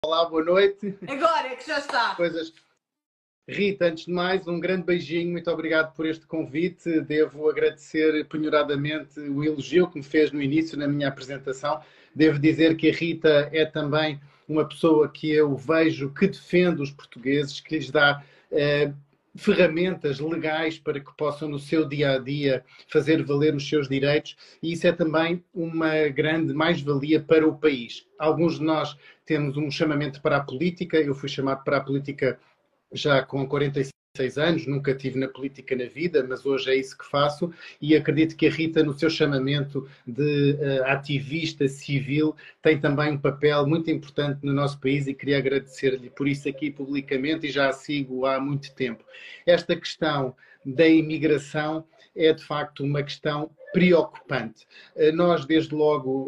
Olá, boa noite. Agora é que já está. Coisas. Rita, antes de mais, um grande beijinho, muito obrigado por este convite. Devo agradecer penhoradamente o elogio que me fez no início, na minha apresentação. Devo dizer que a Rita é também uma pessoa que eu vejo que defende os portugueses, que lhes dá ferramentas legais para que possam, no seu dia-a-dia, fazer valer os seus direitos, e isso é também uma grande mais-valia para o país. Alguns de nós temos um chamamento para a política, eu fui chamado para a política já com 46 anos, nunca estive na política na vida, mas hoje é isso que faço, e acredito que a Rita, no seu chamamento de ativista civil, tem também um papel muito importante no nosso país e queria agradecer-lhe por isso aqui publicamente, e já a sigo há muito tempo. Esta questão da imigração é de facto uma questão preocupante. Nós, desde logo,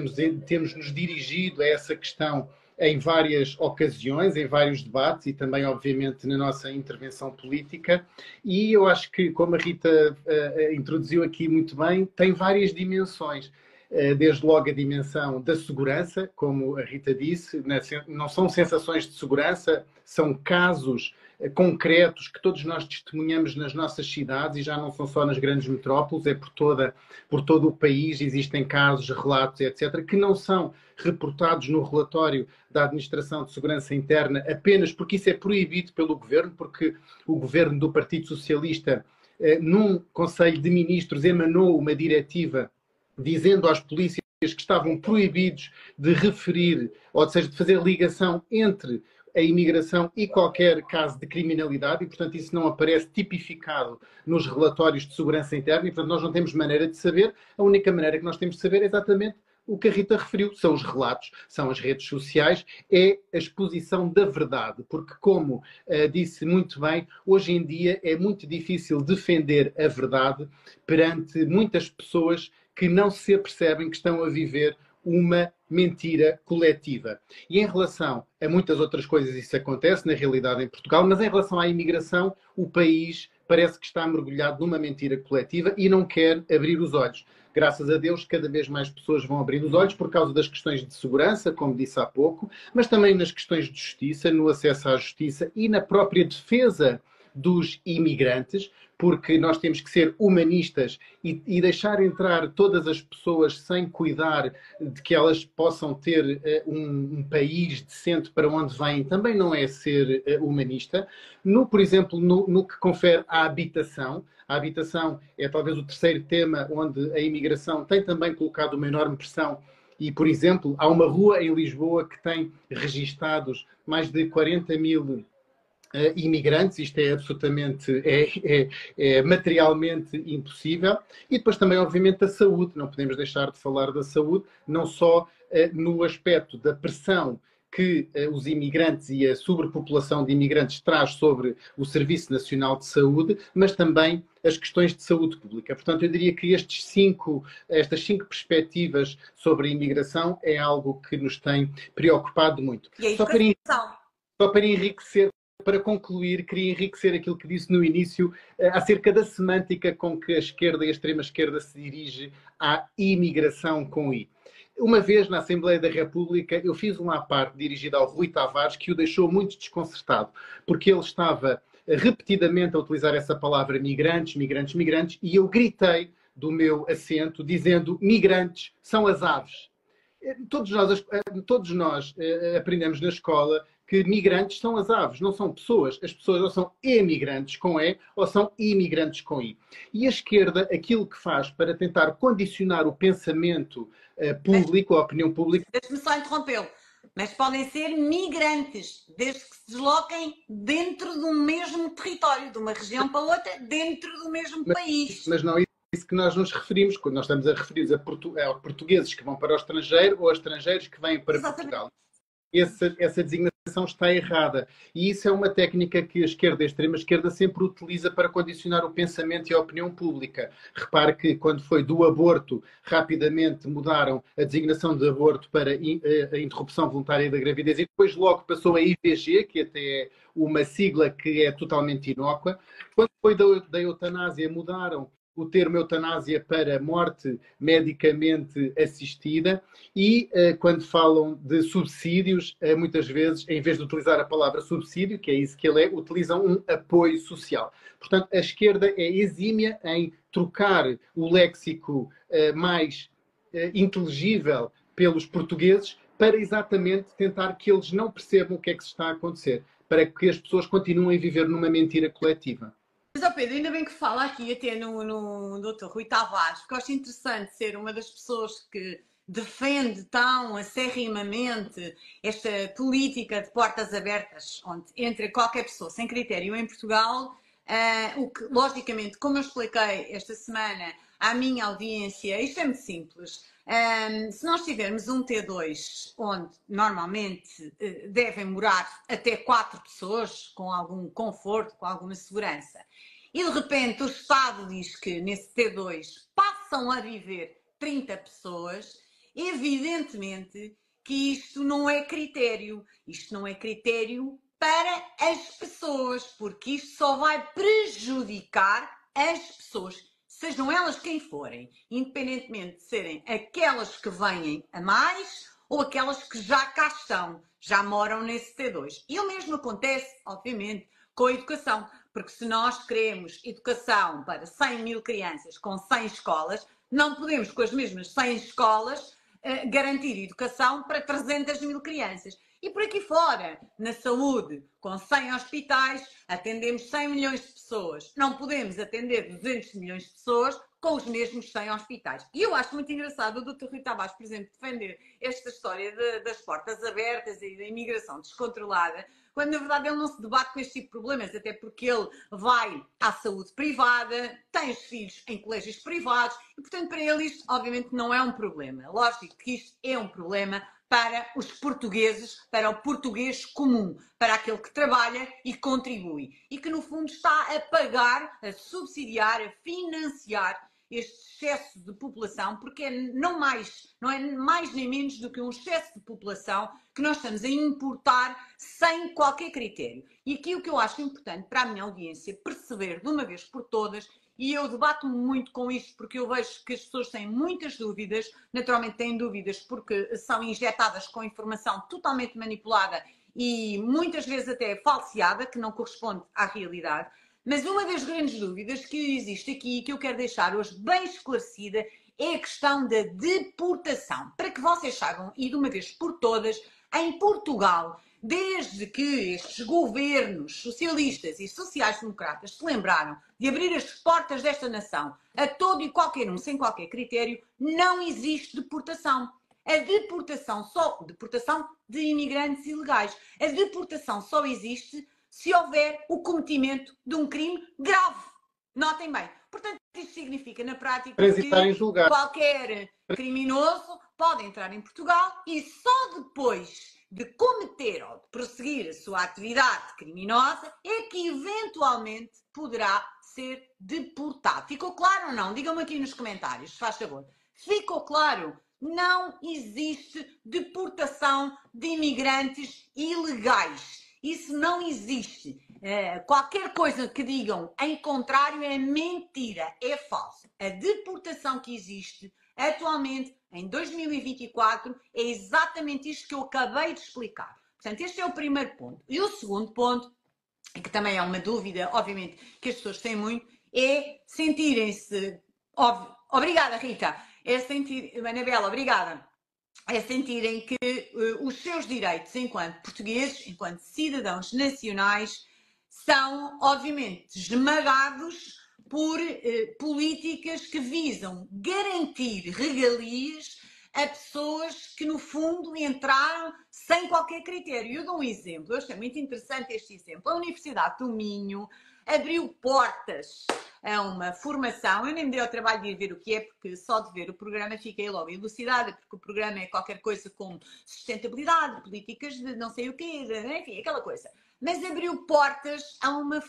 temos nos dirigido a essa questão em várias ocasiões, em vários debates e também, obviamente, na nossa intervenção política. E eu acho que, como a Rita introduziu aqui muito bem, tem várias dimensões. Desde logo a dimensão da segurança, como a Rita disse, não são sensações de segurança, são casos concretos que todos nós testemunhamos nas nossas cidades, e já não são só nas grandes metrópoles, é por todo o país. Existem casos, relatos, etc., que não são reportados no relatório da Administração de Segurança Interna apenas porque isso é proibido pelo Governo, porque o Governo do Partido Socialista, num Conselho de Ministros, emanou uma diretiva dizendo às polícias que estavam proibidos de referir, ou seja, de fazer ligação entre a imigração e qualquer caso de criminalidade, e, portanto, isso não aparece tipificado nos relatórios de segurança interna, e, portanto, nós não temos maneira de saber. A única maneira que nós temos de saber é exatamente o que a Rita referiu, são os relatos, são as redes sociais, é a exposição da verdade, porque, como disse muito bem, hoje em dia é muito difícil defender a verdade perante muitas pessoas que não se apercebem que estão a viver uma mentira coletiva. E em relação a muitas outras coisas, isso acontece na realidade em Portugal, mas em relação à imigração, o país parece que está mergulhado numa mentira coletiva e não quer abrir os olhos. Graças a Deus, cada vez mais pessoas vão abrir os olhos por causa das questões de segurança, como disse há pouco, mas também nas questões de justiça, no acesso à justiça e na própria defesa dos imigrantes, porque nós temos que ser humanistas e deixar entrar todas as pessoas sem cuidar de que elas possam ter um país decente para onde vêm, também não é ser humanista. Por exemplo, no que confere à habitação. A habitação é talvez o terceiro tema onde a imigração tem também colocado uma enorme pressão. E, por exemplo, há uma rua em Lisboa que tem registados mais de 40 mil imigrantes. Isto é absolutamente, é materialmente impossível. E depois também, obviamente, a saúde. Não podemos deixar de falar da saúde, não só no aspecto da pressão que os imigrantes e a sobrepopulação de imigrantes traz sobre o Serviço Nacional de Saúde, mas também as questões de saúde pública. Portanto, eu diria que estas cinco perspectivas sobre a imigração é algo que nos tem preocupado muito. E a educação. Só para enriquecer, para concluir, queria enriquecer aquilo que disse no início acerca da semântica com que a esquerda e a extrema-esquerda se dirige à imigração com I. Uma vez, na Assembleia da República, eu fiz uma à parte dirigida ao Rui Tavares que o deixou muito desconcertado, porque ele estava repetidamente a utilizar essa palavra migrantes, migrantes, migrantes, e eu gritei do meu assento dizendo: migrantes são as aves. Todos nós aprendemos na escola que migrantes são as aves, não são pessoas. As pessoas ou são emigrantes com E ou são imigrantes com I. E a esquerda, aquilo que faz para tentar condicionar o pensamento público, a opinião pública... Deixe-me só interrompê-lo. Mas podem ser migrantes, desde que se desloquem dentro do mesmo território, de uma região para outra, dentro do mesmo país. Mas não é isso que nós nos referimos, quando nós estamos a referir a portugueses que vão para o estrangeiro ou a estrangeiros que vêm para Portugal. Essa designação está errada. E isso é uma técnica que a esquerda e a extrema-esquerda sempre utiliza para condicionar o pensamento e a opinião pública. Repare que, quando foi do aborto, rapidamente mudaram a designação de aborto para a interrupção voluntária da gravidez, e depois logo passou a IVG, que até é uma sigla que é totalmente inócua. Quando foi da eutanásia, mudaram o termo eutanásia para morte medicamente assistida e quando falam de subsídios, muitas vezes, em vez de utilizar a palavra subsídio, que é isso que ele é, utilizam um apoio social. Portanto, a esquerda é exímia em trocar o léxico mais inteligível pelos portugueses para exatamente tentar que eles não percebam o que é que se está a acontecer, para que as pessoas continuem a viver numa mentira coletiva. Mas, ó Pedro, ainda bem que fala aqui até no Dr. Rui Tavares, porque eu acho interessante ser uma das pessoas que defende tão acerrimamente esta política de portas abertas, onde entra qualquer pessoa sem critério em Portugal, o que, logicamente, como eu expliquei esta semana à minha audiência, isto é muito simples. Se nós tivermos um T2 onde normalmente devem morar até 4 pessoas, com algum conforto, com alguma segurança, e de repente o Estado diz que nesse T2 passam a viver 30 pessoas, evidentemente que isto não é critério. Isto não é critério para as pessoas, porque isto só vai prejudicar as pessoas, sejam elas quem forem, independentemente de serem aquelas que vêm a mais ou aquelas que já cá estão, já moram nesse T2. E o mesmo acontece, obviamente, com a educação, porque se nós queremos educação para 100 mil crianças com 100 escolas, não podemos, com as mesmas 100 escolas, garantir educação para 300 mil crianças. E por aqui fora, na saúde, com 100 hospitais, atendemos 100 milhões de pessoas. Não podemos atender 200 milhões de pessoas com os mesmos 100 hospitais. E eu acho muito engraçado o Dr. Rui Tavares, por exemplo, defender esta história das portas abertas e da imigração descontrolada, quando na verdade ele não se debate com este tipo de problemas, até porque ele vai à saúde privada, tem os filhos em colégios privados e, portanto, para ele isto obviamente não é um problema. Lógico que isto é um problema para os portugueses, para o português comum, para aquele que trabalha e contribui e que no fundo está a pagar, a subsidiar, a financiar este excesso de população, porque não é mais nem menos do que um excesso de população que nós estamos a importar sem qualquer critério. E aqui o que eu acho importante para a minha audiência perceber de uma vez por todas, e eu debato-me muito com isto porque eu vejo que as pessoas têm muitas dúvidas, naturalmente têm dúvidas porque são injetadas com informação totalmente manipulada e muitas vezes até falseada, que não corresponde à realidade. Mas uma das grandes dúvidas que existe aqui e que eu quero deixar hoje bem esclarecida é a questão da deportação. Para que vocês saibam, e de uma vez por todas, em Portugal, desde que estes governos socialistas e sociais-democratas se lembraram de abrir as portas desta nação a todo e qualquer um, sem qualquer critério, não existe deportação. A deportação de imigrantes ilegais. A deportação só existe se houver o cometimento de um crime grave. Notem bem. Portanto, isto significa, na prática, que qualquer criminoso pode entrar em Portugal e só depois de cometer ou de prosseguir a sua atividade criminosa é que, eventualmente, poderá ser deportado. Ficou claro ou não? Digam-me aqui nos comentários, se faz favor. Ficou claro? Não existe deportação de imigrantes ilegais. Isso não existe. Qualquer coisa que digam em contrário é mentira, é falso. A deportação que existe atualmente, em 2024, é exatamente isto que eu acabei de explicar. Portanto, este é o primeiro ponto. E o segundo ponto, que também é uma dúvida, obviamente, que as pessoas têm muito, é sentirem-se... Obrigada, Rita. Anabela, obrigada. É sentirem que os seus direitos enquanto portugueses, enquanto cidadãos nacionais, são, obviamente, esmagados por políticas que visam garantir regalias a pessoas que, no fundo, entraram sem qualquer critério. Eu dou um exemplo, eu achei muito interessante este exemplo. A Universidade do Minho abriu portas a uma formação, eu nem me dei ao trabalho de ir ver o que é, porque só de ver o programa fiquei logo elucidada, porque o programa é qualquer coisa como sustentabilidade, políticas de não sei o quê, enfim, aquela coisa. Mas abriu portas a uma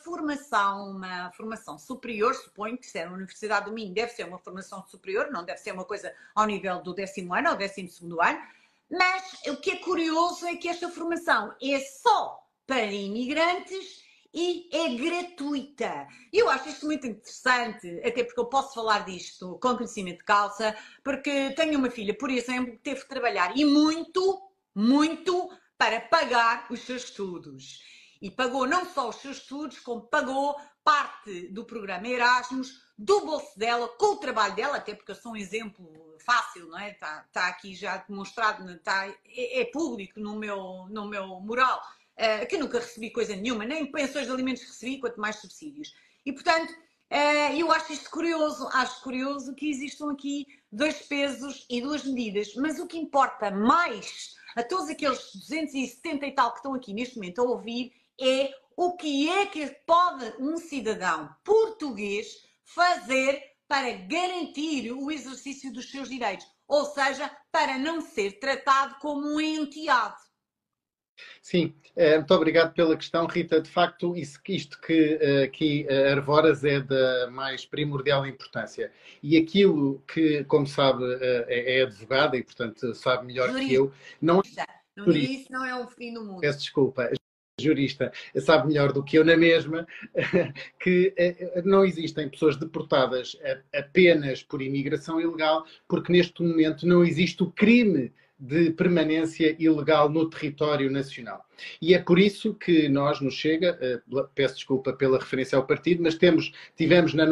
formação superior, suponho que se é a Universidade do Minho, deve ser uma formação superior, não deve ser uma coisa ao nível do 10º ano ou 12º ano, mas o que é curioso é que esta formação é só para imigrantes e é gratuita. E eu acho isto muito interessante, até porque eu posso falar disto com conhecimento de causa, porque tenho uma filha, por exemplo, que teve que trabalhar e muito, muito para pagar os seus estudos. E pagou não só os seus estudos, como pagou parte do programa Erasmus, do bolso dela, com o trabalho dela, até porque eu sou um exemplo fácil, não é? Está aqui já demonstrado, é público no meu mural, que nunca recebi coisa nenhuma, nem pensões de alimentos recebi, quanto mais subsídios. E, portanto, eu acho isto curioso, acho curioso que existam aqui dois pesos e duas medidas, mas o que importa mais a todos aqueles 270 e tal que estão aqui neste momento a ouvir é o que é que pode um cidadão português fazer para garantir o exercício dos seus direitos, ou seja, para não ser tratado como um enteado. Sim, muito obrigado pela questão, Rita. De facto, isto que aqui arvoras é da mais primordial importância. E aquilo que, como sabe, é advogada e, portanto, sabe melhor que eu, não isso não é o fim do mundo. Peço desculpa. Jurista, sabe melhor do que eu na mesma, que não existem pessoas deportadas apenas por imigração ilegal, porque neste momento não existe o crime de permanência ilegal no território nacional. E é por isso que nós, no Chega, peço desculpa pela referência ao partido, mas tivemos no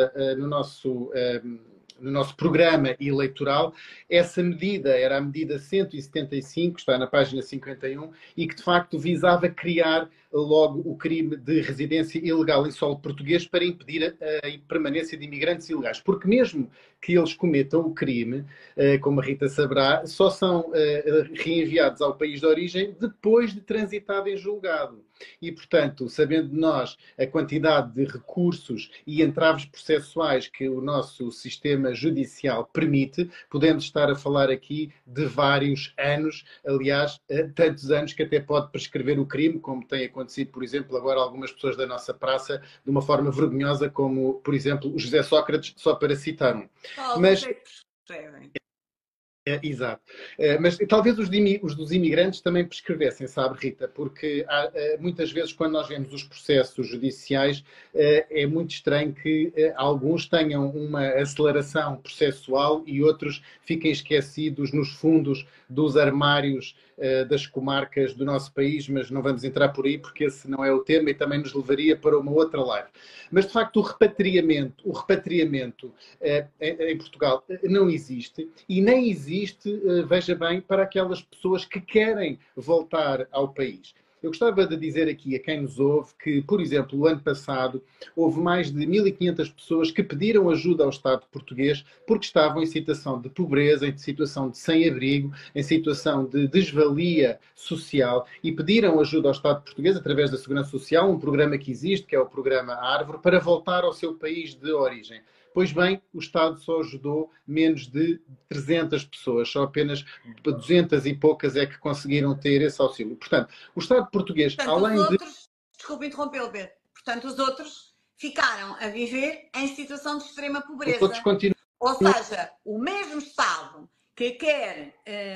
nosso programa eleitoral, essa medida era a medida 175, está na página 51, e que de facto visava criar logo o crime de residência ilegal em solo português para impedir a permanência de imigrantes ilegais. Porque mesmo que eles cometam o crime, como a Rita saberá, só são reenviados ao país de origem depois de transitado em julgado. E, portanto, sabendo nós a quantidade de recursos e entraves processuais que o nosso sistema judicial permite, podemos estar a falar aqui de vários anos, aliás, tantos anos que até pode prescrever o crime, como tem acontecido, por exemplo, agora algumas pessoas da nossa praça, de uma forma vergonhosa, como, por exemplo, o José Sócrates, só para citar um. Mas exato. Mas talvez os dos imigrantes também prescrevessem, sabe, Rita? Porque muitas vezes, quando nós vemos os processos judiciais, é muito estranho que alguns tenham uma aceleração processual e outros fiquem esquecidos nos fundos dos armários das comarcas do nosso país, mas não vamos entrar por aí porque esse não é o tema e também nos levaria para uma outra live. Mas, de facto, o repatriamento em Portugal não existe e nem existe, veja bem, para aquelas pessoas que querem voltar ao país. Eu gostava de dizer aqui a quem nos ouve que, por exemplo, o ano passado houve mais de 1.500 pessoas que pediram ajuda ao Estado português porque estavam em situação de pobreza, em situação de sem-abrigo, em situação de desvalia social e pediram ajuda ao Estado português através da Segurança Social, um programa que existe, que é o programa Árvore, para voltar ao seu país de origem. Pois bem, o Estado só ajudou menos de 300 pessoas, só apenas 200 e poucas é que conseguiram ter esse auxílio. Portanto, o Estado português, portanto, além de... Desculpe interromper, Alberto. Portanto, os outros ficaram a viver em situação de extrema pobreza. Os outros continuam... Ou seja, o mesmo Estado que quer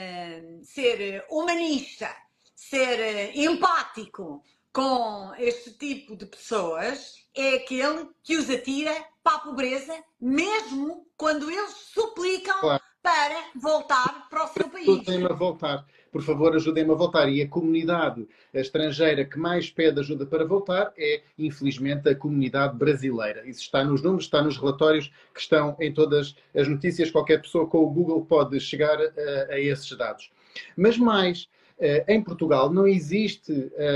ser humanista, ser empático com este tipo de pessoas, é aquele que os atira para a pobreza, mesmo quando eles suplicam para voltar para o seu país. Ajudem-me a voltar. Por favor, ajudem-me a voltar. E a comunidade estrangeira que mais pede ajuda para voltar é, infelizmente, a comunidade brasileira. Isso está nos números, está nos relatórios que estão em todas as notícias. Qualquer pessoa com o Google pode chegar a esses dados. Mas mais... em Portugal não existe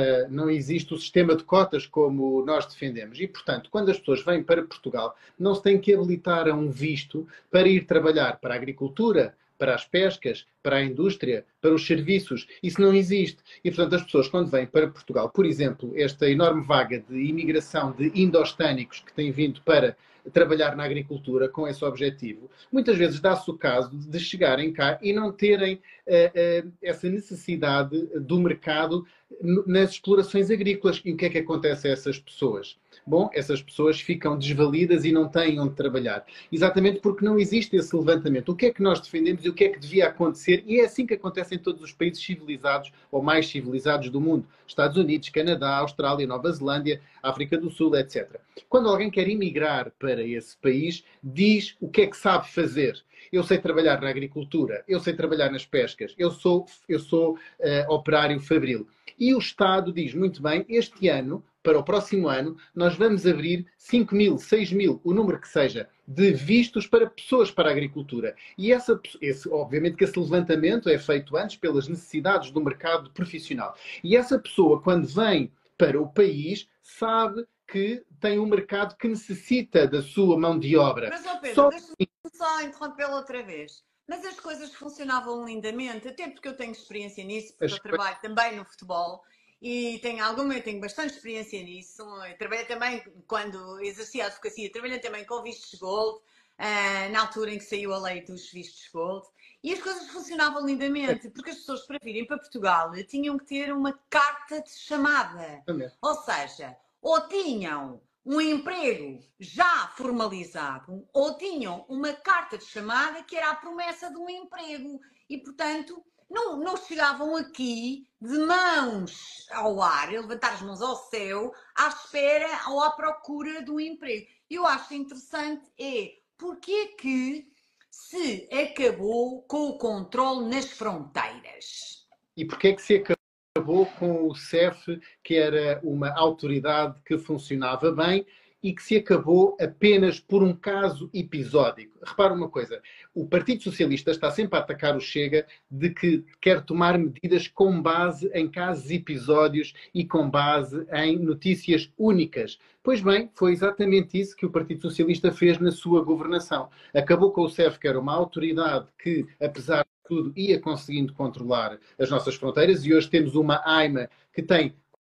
o sistema de cotas como nós defendemos e, portanto, quando as pessoas vêm para Portugal, não se tem que habilitar a um visto para ir trabalhar para a agricultura, para as pescas, para a indústria, para os serviços. Isso não existe. E, portanto, as pessoas, quando vêm para Portugal, por exemplo, esta enorme vaga de imigração de indo-hispânicos que tem vindo para trabalhar na agricultura com esse objetivo, muitas vezes dá-se o caso de chegarem cá e não terem essa necessidade do mercado nas explorações agrícolas. E o que é que acontece a essas pessoas? Bom, essas pessoas ficam desvalidas e não têm onde trabalhar. Exatamente porque não existe esse levantamento. O que é que nós defendemos e o que é que devia acontecer acontecer, e é assim que acontece em todos os países civilizados ou mais civilizados do mundo. Estados Unidos, Canadá, Austrália, Nova Zelândia, África do Sul, etc. Quando alguém quer emigrar para esse país, diz o que é que sabe fazer. Eu sei trabalhar na agricultura, eu sei trabalhar nas pescas, eu sou operário fabril. E o Estado diz muito bem, este ano, para o próximo ano, nós vamos abrir 5 mil, 6 mil, o número que seja, de vistos para pessoas para a agricultura. E obviamente que esse levantamento é feito antes pelas necessidades do mercado profissional. E essa pessoa, quando vem para o país, sabe que tem um mercado que necessita da sua mão de obra. Mas, ó Pedro, deixa-me só interrompê-lo outra vez. Mas as coisas funcionavam lindamente, até porque eu tenho experiência nisso, porque eu trabalho também no futebol e eu tenho bastante experiência nisso. Eu trabalhei também, quando exercia a advocacia, trabalhei também com vistos gold, na altura em que saiu a lei dos vistos gold. E as coisas funcionavam lindamente, porque as pessoas, para virem para Portugal, tinham que ter uma carta de chamada. Ou seja, ou tinham um emprego já formalizado ou tinham uma carta de chamada que era a promessa de um emprego e, portanto, não chegavam aqui de mãos ao ar, a levantar as mãos ao céu, à espera ou à procura de um emprego. Eu acho interessante porque que se acabou com o controle nas fronteiras. E porque é que se acabou com o CEF, que era uma autoridade que funcionava bem e que se acabou apenas por um caso episódico? Repara uma coisa, o Partido Socialista está sempre a atacar o Chega de que quer tomar medidas com base em casos episódios e com base em notícias únicas. Pois bem, foi exatamente isso que o Partido Socialista fez na sua governação. Acabou com o CEF, que era uma autoridade que, apesar de tudo, ia conseguindo controlar as nossas fronteiras, e hoje temos uma AIMA que tem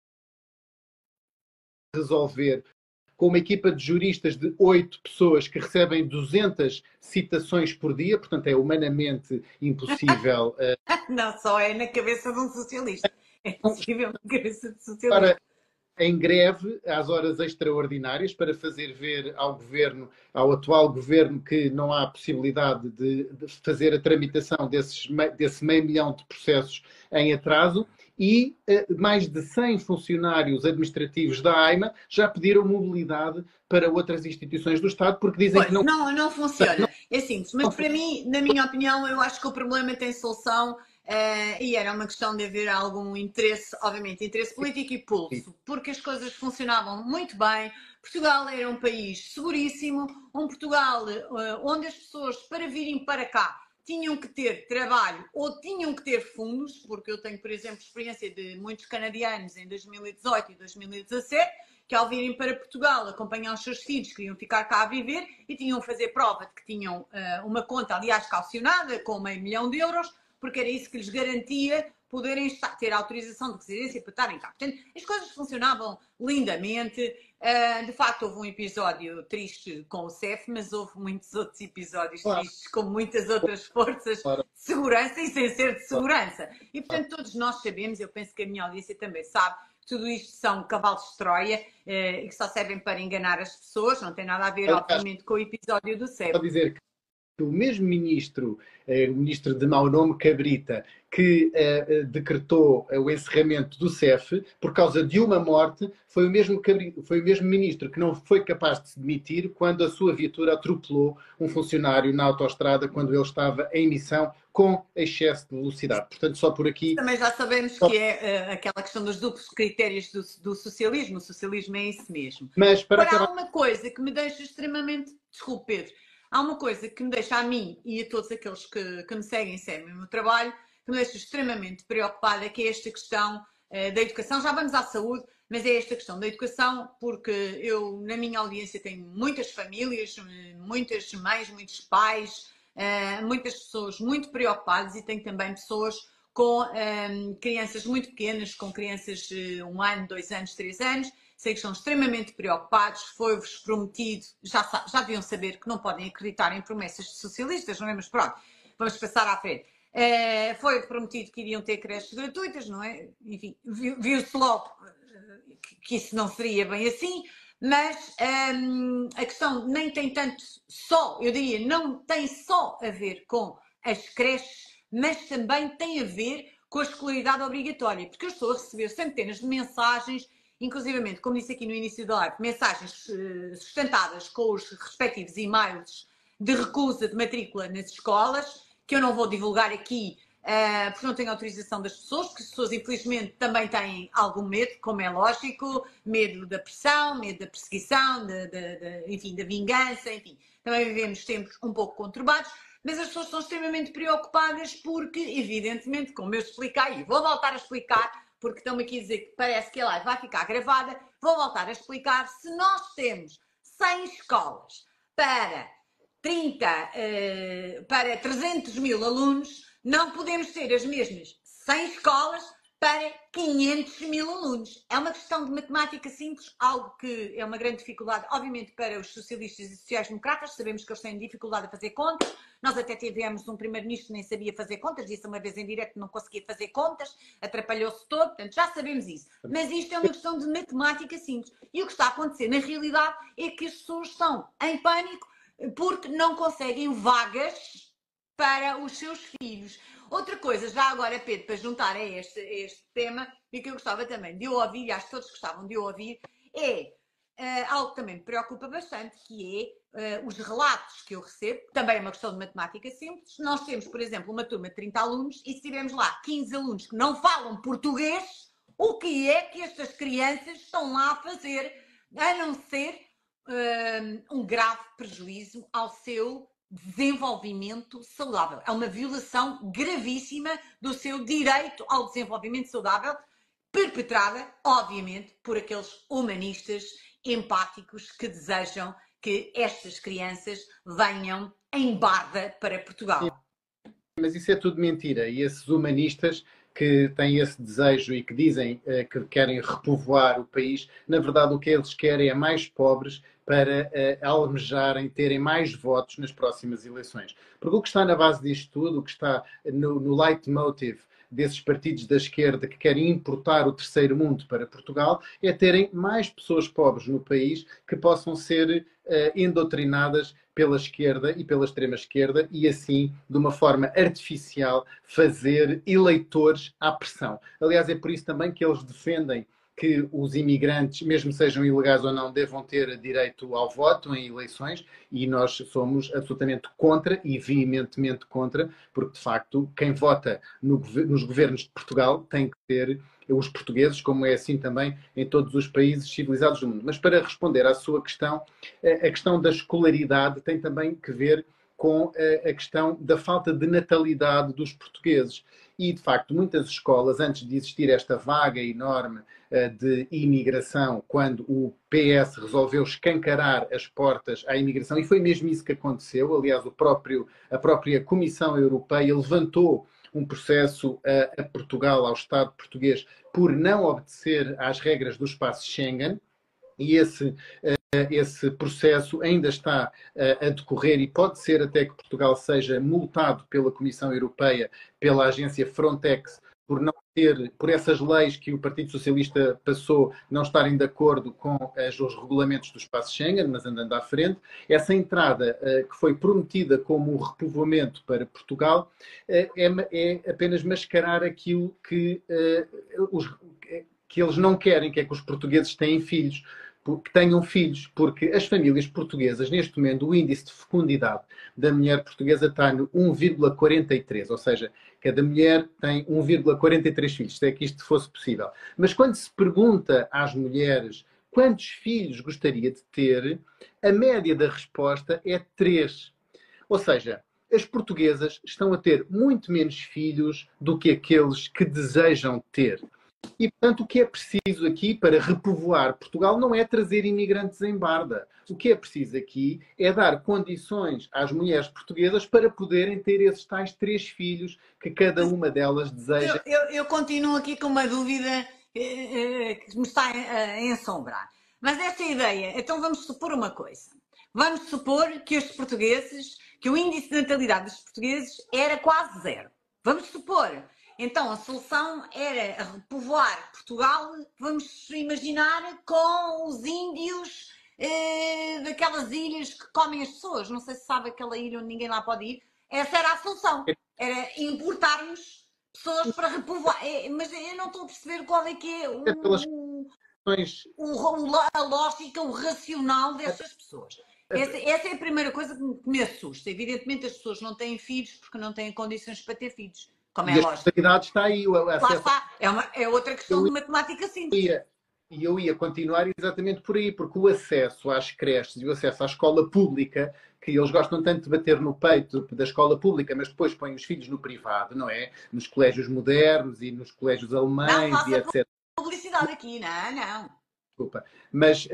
que resolver com uma equipa de juristas de 8 pessoas que recebem 200 citações por dia, portanto é humanamente impossível. Não só é na cabeça de um socialista, é possível na cabeça de socialista. Para, em greve, às horas extraordinárias, para fazer ver ao governo, ao atual governo, que não há possibilidade de fazer a tramitação desse meio milhão de processos em atraso. E mais de 100 funcionários administrativos da AIMA já pediram mobilidade para outras instituições do Estado, porque dizem que não... Não funciona. É simples. Mas para mim, na minha opinião, eu acho que o problema tem solução e era uma questão de haver algum interesse, obviamente, interesse político e pulso, porque as coisas funcionavam muito bem. Portugal era um país seguríssimo, um Portugal onde as pessoas, para virem para cá, tinham que ter trabalho ou tinham que ter fundos, porque eu tenho, por exemplo, experiência de muitos canadianos em 2018 e 2017, que ao virem para Portugal acompanhar os seus filhos, queriam ficar cá a viver e tinham que fazer prova de que tinham uma conta, aliás, calcionada, com €500 mil, porque era isso que lhes garantia poderem ter autorização de residência para estarem cá. Portanto, as coisas funcionavam lindamente. De facto, houve um episódio triste com o CEF, mas houve muitos outros episódios tristes com muitas outras forças de segurança e sem ser de segurança. E, portanto, todos nós sabemos, eu penso que a minha audiência também sabe, que tudo isto são cavalos de Troia e que só servem para enganar as pessoas, não tem nada a ver, obviamente, com o episódio do CEF. Só dizer que o mesmo ministro, o ministro de mau nome, Cabrita, que decretou o encerramento do CEF por causa de uma morte, foi o mesmo ministro que não foi capaz de se demitir quando a sua viatura atropelou um funcionário na autoestrada quando ele estava em missão com excesso de velocidade. Portanto, só por aqui... Também já sabemos que é aquela questão dos duplos critérios do socialismo. O socialismo é isso mesmo. Mas Agora, há uma coisa que me deixa extremamente... Desculpe, Pedro. Há uma coisa que me deixa a mim e a todos aqueles que me seguem sempre no meu trabalho, que me deixa extremamente preocupada, que é esta questão da educação. Já vamos à saúde, mas é esta questão da educação, porque eu, na minha audiência, tenho muitas famílias, muitas mães, muitos pais, muitas pessoas muito preocupadas e tenho também pessoas com crianças muito pequenas, com crianças de 1 ano, 2 anos, 3 anos. Sei que estão extremamente preocupados, foi-vos prometido, já deviam saber que não podem acreditar em promessas de socialistas, não é? Mas pronto, vamos passar à frente. Foi prometido que iriam ter creches gratuitas, não é? Enfim, viu-se logo que isso não seria bem assim, mas a questão nem tem tanto só, eu diria, não tem só a ver com as creches, mas também tem a ver com a escolaridade obrigatória, porque eu estou a receber centenas de mensagens, inclusivamente, como disse aqui no início da live, mensagens sustentadas com os respectivos e-mails de recusa de matrícula nas escolas, que eu não vou divulgar aqui, porque não tenho autorização das pessoas, porque as pessoas, infelizmente, também têm algum medo, como é lógico, medo da pressão, medo da perseguição, enfim, da vingança, enfim. Também vivemos tempos um pouco conturbados, mas as pessoas estão extremamente preocupadas porque, evidentemente, como eu expliquei, e vou voltar a explicar, porque estão-me aqui a dizer que parece que a live vai ficar gravada, vou voltar a explicar, se nós temos 100 escolas para 300 mil alunos, não podemos ter as mesmas 100 escolas para 500 mil alunos. É uma questão de matemática simples, algo que é uma grande dificuldade, obviamente, para os socialistas e sociais-democratas. Sabemos que eles têm dificuldade a fazer contas. Nós até tivemos um primeiro-ministro que nem sabia fazer contas, disse uma vez em direto que não conseguia fazer contas, atrapalhou-se todo, portanto já sabemos isso. Mas isto é uma questão de matemática simples. E o que está a acontecer, na realidade, é que as pessoas estão em pânico porque não conseguem vagas para os seus filhos. Outra coisa, já agora, Pedro, para juntar a este tema, e que eu gostava também de ouvir, e acho que todos gostavam de ouvir, é algo que também me preocupa bastante, que é os relatos que eu recebo, também é uma questão de matemática simples. Nós temos, por exemplo, uma turma de 30 alunos, e se tivermos lá 15 alunos que não falam português, o que é que estas crianças estão lá a fazer, a não ser um grave prejuízo ao seu desenvolvimento saudável. É uma violação gravíssima do seu direito ao desenvolvimento saudável, perpetrada, obviamente, por aqueles humanistas empáticos que desejam que estas crianças venham em barda para Portugal. Mas isso é tudo mentira. E esses humanistas que têm esse desejo e que dizem que querem repovoar o país, na verdade o que eles querem é mais pobres para almejarem, terem mais votos nas próximas eleições. Porque o que está na base disto tudo, o que está no leitmotiv desses partidos da esquerda que querem importar o terceiro mundo para Portugal, é terem mais pessoas pobres no país que possam ser endoctrinadas pela esquerda e pela extrema-esquerda e assim, de uma forma artificial, fazer eleitores à pressão. Aliás, é por isso também que eles defendem que os imigrantes, mesmo sejam ilegais ou não, devam ter direito ao voto em eleições e nós somos absolutamente contra e veementemente contra, porque de facto quem vota nos governos de Portugal tem que ser os portugueses, como é assim também em todos os países civilizados do mundo. Mas para responder à sua questão, a questão da escolaridade tem também que ver com a questão da falta de natalidade dos portugueses. E, de facto, muitas escolas, antes de existir esta vaga enorme de imigração, quando o PS resolveu escancarar as portas à imigração, e foi mesmo isso que aconteceu, aliás, a própria Comissão Europeia levantou um processo a Portugal, ao Estado português, por não obedecer às regras do espaço Schengen, e esse processo ainda está a decorrer e pode ser até que Portugal seja multado pela Comissão Europeia, pela agência Frontex, por não ter, por essas leis que o Partido Socialista passou, não estarem de acordo com os regulamentos do espaço Schengen, mas andando à frente. Essa entrada que foi prometida como um repovoamento para Portugal é apenas mascarar aquilo que eles não querem, que é que os portugueses têm filhos. Que tenham filhos, porque as famílias portuguesas, neste momento, o índice de fecundidade da mulher portuguesa está no 1,43, ou seja, cada mulher tem 1,43 filhos, se é que isto fosse possível. Mas quando se pergunta às mulheres quantos filhos gostaria de ter, a média da resposta é 3. Ou seja, as portuguesas estão a ter muito menos filhos do que aqueles que desejam ter. E, portanto, o que é preciso aqui para repovoar Portugal não é trazer imigrantes em barda. O que é preciso aqui é dar condições às mulheres portuguesas para poderem ter esses tais 3 filhos que cada uma delas deseja. Eu continuo aqui com uma dúvida que me está a ensombrar. Mas esta ideia, então vamos supor uma coisa. Vamos supor que os portugueses, que o índice de natalidade dos portugueses era quase 0. Vamos supor. Então, a solução era repovoar Portugal, vamos imaginar, com os índios daquelas ilhas que comem as pessoas. Não sei se sabe aquela ilha onde ninguém lá pode ir. Essa era a solução. era importarmos pessoas para repovoar. Mas eu não estou a perceber qual é que é pelas questões. a lógica, o racional destas pessoas. Essa é a primeira coisa que me assusta. Evidentemente, as pessoas não têm filhos porque não têm condições para ter filhos. Como é E a lógico. escolaridade está aí, o Lá acesso. está. É outra questão de matemática simples. E eu ia continuar exatamente por aí, porque o acesso às creches e o acesso à escola pública, que eles gostam tanto de bater no peito da escola pública, mas depois põem os filhos no privado, não é? Nos colégios modernos e nos colégios Não alemães e faça etc. publicidade aqui, não. Desculpa. Mas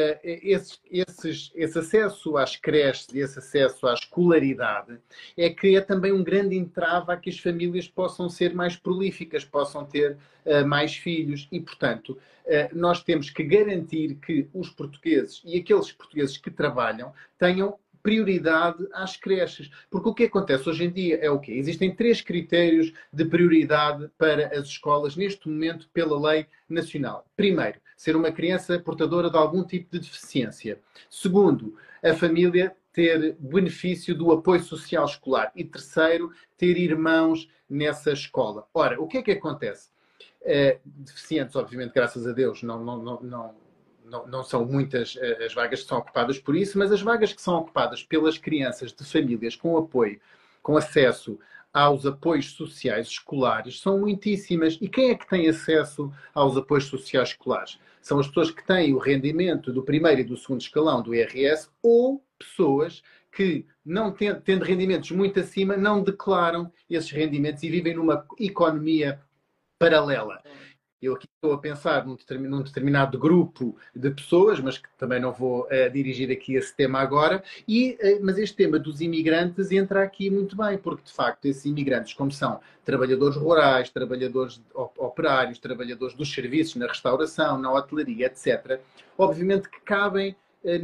esse acesso às creches e esse acesso à escolaridade é que é também um grande entrave a que as famílias possam ser mais prolíficas, possam ter mais filhos e, portanto, nós temos que garantir que os portugueses e aqueles portugueses que trabalham tenham prioridade às creches. Porque o que acontece hoje em dia é o quê? Existem 3 critérios de prioridade para as escolas neste momento pela lei nacional. Primeiro, ser uma criança portadora de algum tipo de deficiência. Segundo, a família ter benefício do apoio social escolar. E terceiro, ter irmãos nessa escola. Ora, o que é que acontece? Deficientes, obviamente, graças a Deus, não são muitas as vagas que são ocupadas por isso, mas as vagas que são ocupadas pelas crianças de famílias com apoio, com acesso aos apoios sociais escolares, são muitíssimas. E quem é que tem acesso aos apoios sociais escolares? São as pessoas que têm o rendimento do primeiro e do segundo escalão do IRS ou pessoas que, não tendo rendimentos muito acima, não declaram esses rendimentos e vivem numa economia paralela. Eu aqui estou a pensar num determinado grupo de pessoas, mas que também não vou dirigir aqui esse tema agora, mas este tema dos imigrantes entra aqui muito bem, porque de facto esses imigrantes, como são trabalhadores rurais, trabalhadores operários, trabalhadores dos serviços, na restauração, na hotelaria, etc., obviamente que cabem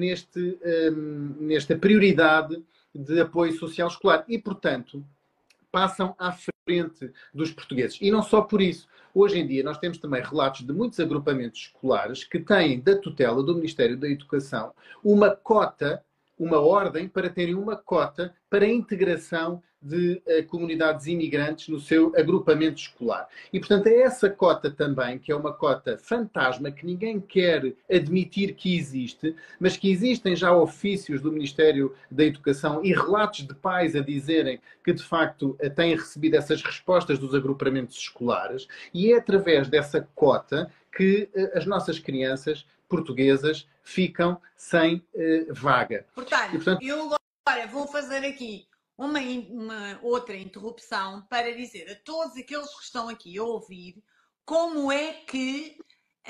nesta prioridade de apoio social escolar e, portanto, passam à frente dos portugueses. E não só por isso. Hoje em dia nós temos também relatos de muitos agrupamentos escolares que têm da tutela do Ministério da Educação uma cota, uma ordem para terem uma cota para a integração de comunidades imigrantes no seu agrupamento escolar. E, portanto, é essa cota também, que é uma cota fantasma, que ninguém quer admitir que existe, mas que existem já ofícios do Ministério da Educação e relatos de pais a dizerem que, de facto, têm recebido essas respostas dos agrupamentos escolares, e é através dessa cota que as nossas crianças portuguesas ficam sem vaga. Portanto, eu agora vou fazer aqui uma outra interrupção para dizer a todos aqueles que estão aqui a ouvir como é que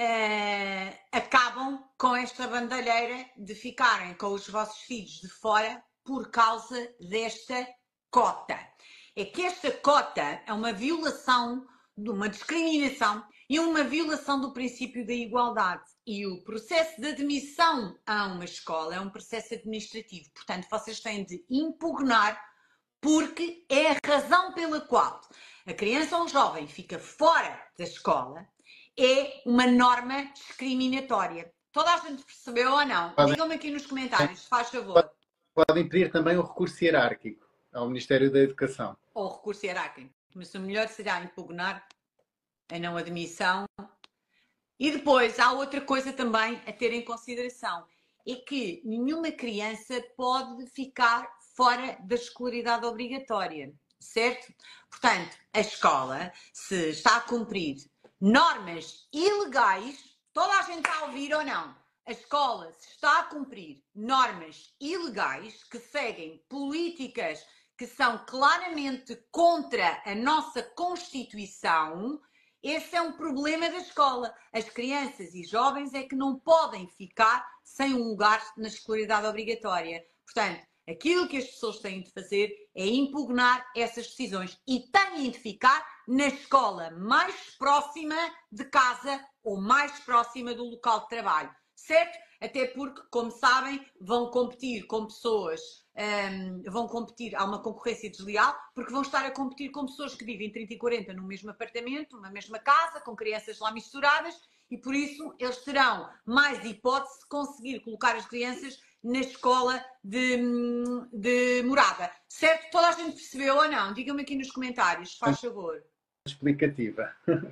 acabam com esta bandalheira de ficarem com os vossos filhos de fora por causa desta cota. É que esta cota é uma violação de uma discriminação e uma violação do princípio da igualdade. E o processo de admissão a uma escola é um processo administrativo. Portanto, vocês têm de impugnar, porque é a razão pela qual a criança ou o jovem fica fora da escola, é uma norma discriminatória. Toda a gente percebeu ou não? Digam-me aqui nos comentários, se faz favor. Podem pedir também o recurso hierárquico ao Ministério da Educação. Ou recurso hierárquico. Mas o melhor será impugnar a não admissão. E depois há outra coisa também a ter em consideração. É que nenhuma criança pode ficar fora da escolaridade obrigatória, certo? Portanto, a escola, se está a cumprir normas ilegais, toda a gente está a ouvir ou não? A escola, se está a cumprir normas ilegais que seguem políticas que são claramente contra a nossa Constituição, esse é um problema da escola. As crianças e jovens é que não podem ficar sem um lugar na escolaridade obrigatória. Portanto, aquilo que as pessoas têm de fazer é impugnar essas decisões e têm de ficar na escola mais próxima de casa ou mais próxima do local de trabalho, certo? Até porque, como sabem, vão competir com pessoas, há uma concorrência desleal, porque vão estar a competir com pessoas que vivem 30 e 40 no mesmo apartamento, numa mesma casa, com crianças lá misturadas, e por isso eles terão mais hipótese de conseguir colocar as crianças na escola de morada. Certo? Toda a gente percebeu ou não? Digam-me aqui nos comentários, faz favor. Explicativa.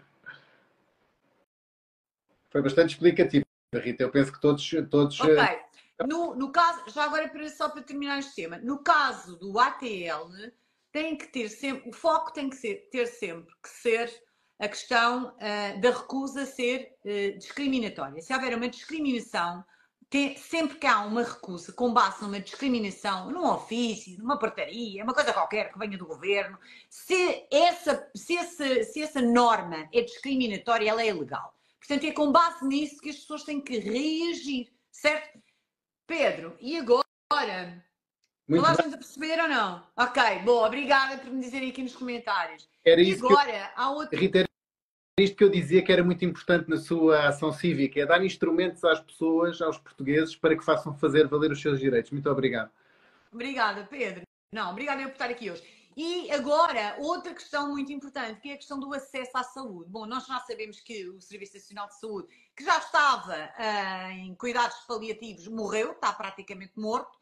Foi bastante explicativa, Rita. Eu penso que todos... Ok. No caso, já agora só para terminar este tema, no caso do ATL, tem que ter sempre, o foco tem que ter sempre que ser a questão da recusa ser discriminatória. Se houver uma discriminação, sempre que há uma recusa com base numa discriminação, num ofício, numa portaria, uma coisa qualquer que venha do governo, se essa norma é discriminatória, ela é ilegal. Portanto, é com base nisso que as pessoas têm que reagir, certo? Pedro, e agora? Toda a gente a perceber ou não? Ok, boa, obrigada por me dizerem aqui nos comentários. Era e isso agora, há outro... Rita, era isto que eu dizia que era muito importante na sua ação cívica, é dar instrumentos às pessoas, aos portugueses, para que façam fazer valer os seus direitos. Muito obrigado. Obrigada, Pedro. Não, obrigada por estar aqui hoje. E agora, outra questão muito importante, que é a questão do acesso à saúde. Bom, nós já sabemos que o Serviço Nacional de Saúde, que já estava em cuidados paliativos, morreu, está praticamente morto,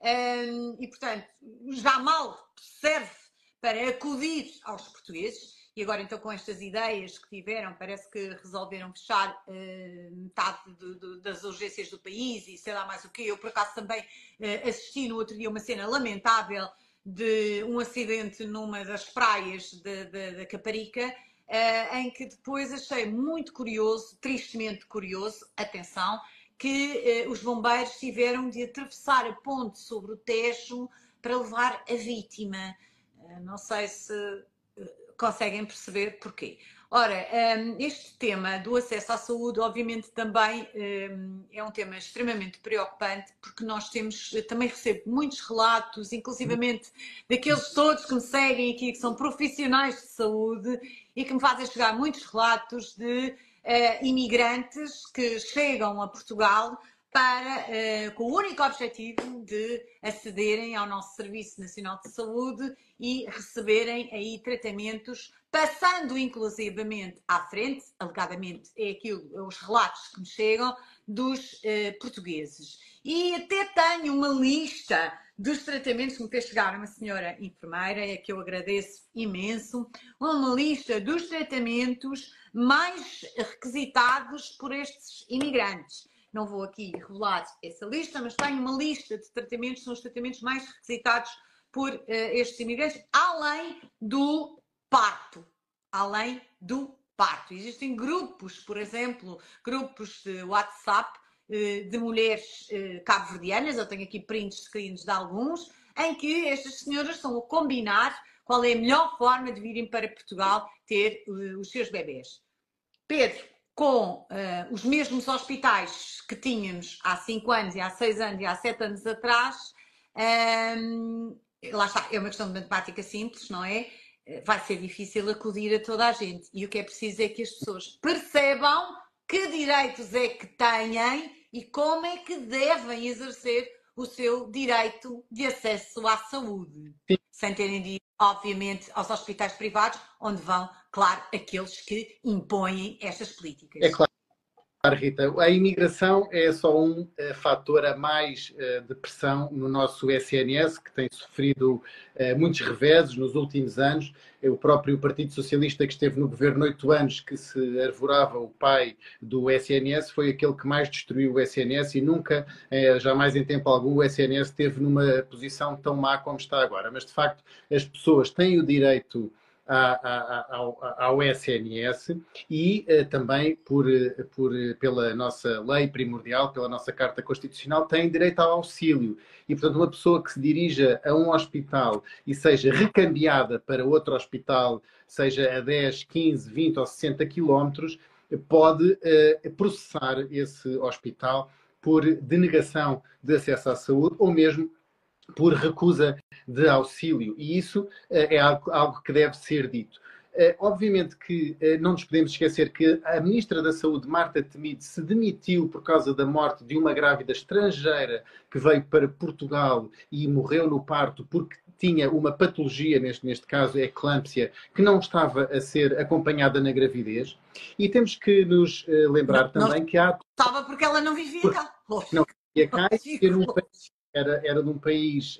e, portanto, já mal serve para acudir aos portugueses. E agora, então, com estas ideias que tiveram, parece que resolveram fechar metade das urgências do país e sei lá mais o quê. Eu, por acaso, também assisti no outro dia uma cena lamentável de um acidente numa das praias da Caparica, em que depois achei muito curioso, tristemente curioso, atenção, que os bombeiros tiveram de atravessar a ponte sobre o Tejo para levar a vítima. Não sei se conseguem perceber porquê. Ora, este tema do acesso à saúde, obviamente, também é um tema extremamente preocupante, porque nós também recebo muitos relatos, inclusivamente daqueles todos que me seguem aqui, que são profissionais de saúde, e que me fazem chegar muitos relatos de imigrantes que chegam a Portugal com o único objetivo de acederem ao nosso Serviço Nacional de Saúde e receberem aí tratamentos, passando inclusivamente à frente, alegadamente os relatos que me chegam, dos portugueses. E até tenho uma lista dos tratamentos que me fez chegar uma senhora enfermeira, que eu agradeço imenso, uma lista dos tratamentos mais requisitados por estes imigrantes. Não vou aqui revelar essa lista, mas tenho uma lista de tratamentos, são os tratamentos mais requisitados por estes imigrantes, além do parto. Além do parto. Existem grupos, por exemplo, grupos de WhatsApp de mulheres cabo-verdianas, eu tenho aqui prints screens de alguns, em que estas senhoras estão a combinar qual é a melhor forma de virem para Portugal ter os seus bebés. Pedro, com os mesmos hospitais que tínhamos há 5 anos, e há 6 anos, e há 7 anos atrás, lá está, é uma questão de matemática simples, não é? Vai ser difícil acudir a toda a gente. E o que é preciso é que as pessoas percebam que direitos é que têm e como é que devem exercer o seu direito de acesso à saúde. Sim. Sem terem de ir, obviamente, aos hospitais privados, onde vão, claro, aqueles que impõem estas políticas. É claro, Rita, a imigração é só um fator a mais de pressão no nosso SNS, que tem sofrido muitos reveses nos últimos anos. O próprio Partido Socialista, que esteve no governo 8 anos, que se arvorava o pai do SNS, foi aquele que mais destruiu o SNS e nunca, jamais em tempo algum, o SNS esteve numa posição tão má como está agora. Mas, de facto, as pessoas têm o direito ao SNS e também pela nossa lei primordial, pela nossa Carta Constitucional, tem direito ao auxílio. E, portanto, uma pessoa que se dirija a um hospital e seja recambiada para outro hospital, seja a 10, 15, 20 ou 60 quilómetros, pode processar esse hospital por denegação de acesso à saúde ou mesmo por recusa de auxílio. E isso é algo que deve ser dito. Obviamente que não nos podemos esquecer que a Ministra da Saúde, Marta Temido, se demitiu por causa da morte de uma grávida estrangeira que veio para Portugal e morreu no parto porque tinha uma patologia, neste caso eclâmpsia, que não estava a ser acompanhada na gravidez. E temos que nos lembrar também que há... Estava porque ela não vivia cá. Não, E a Cátia Lógico. era de um país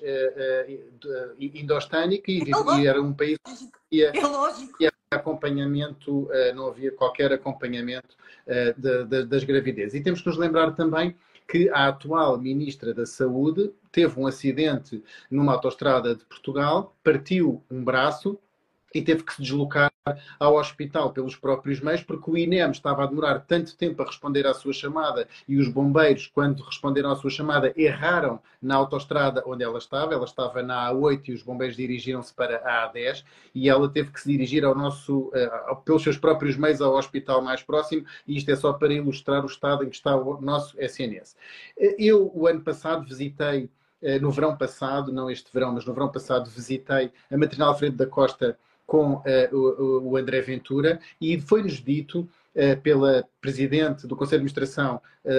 indostânico É e era um país lógico. que É lógico. havia acompanhamento, não havia qualquer acompanhamento das gravidezes. E temos que nos lembrar também que a atual Ministra da Saúde teve um acidente numa autoestrada de Portugal, partiu um braço e teve que se deslocar ao hospital pelos próprios meios, porque o INEM estava a demorar tanto tempo a responder à sua chamada e os bombeiros, quando responderam à sua chamada, erraram na autoestrada onde ela estava. Ela estava na A8 e os bombeiros dirigiram-se para a A10 e ela teve que se dirigir pelos seus próprios meios ao hospital mais próximo, e isto é só para ilustrar o estado em que está o nosso SNS. Eu, o ano passado, visitei no verão passado, não este verão, mas no verão passado, visitei a Maternal Alfredo da Costa com o André Ventura e foi-nos dito pela Presidente do Conselho de Administração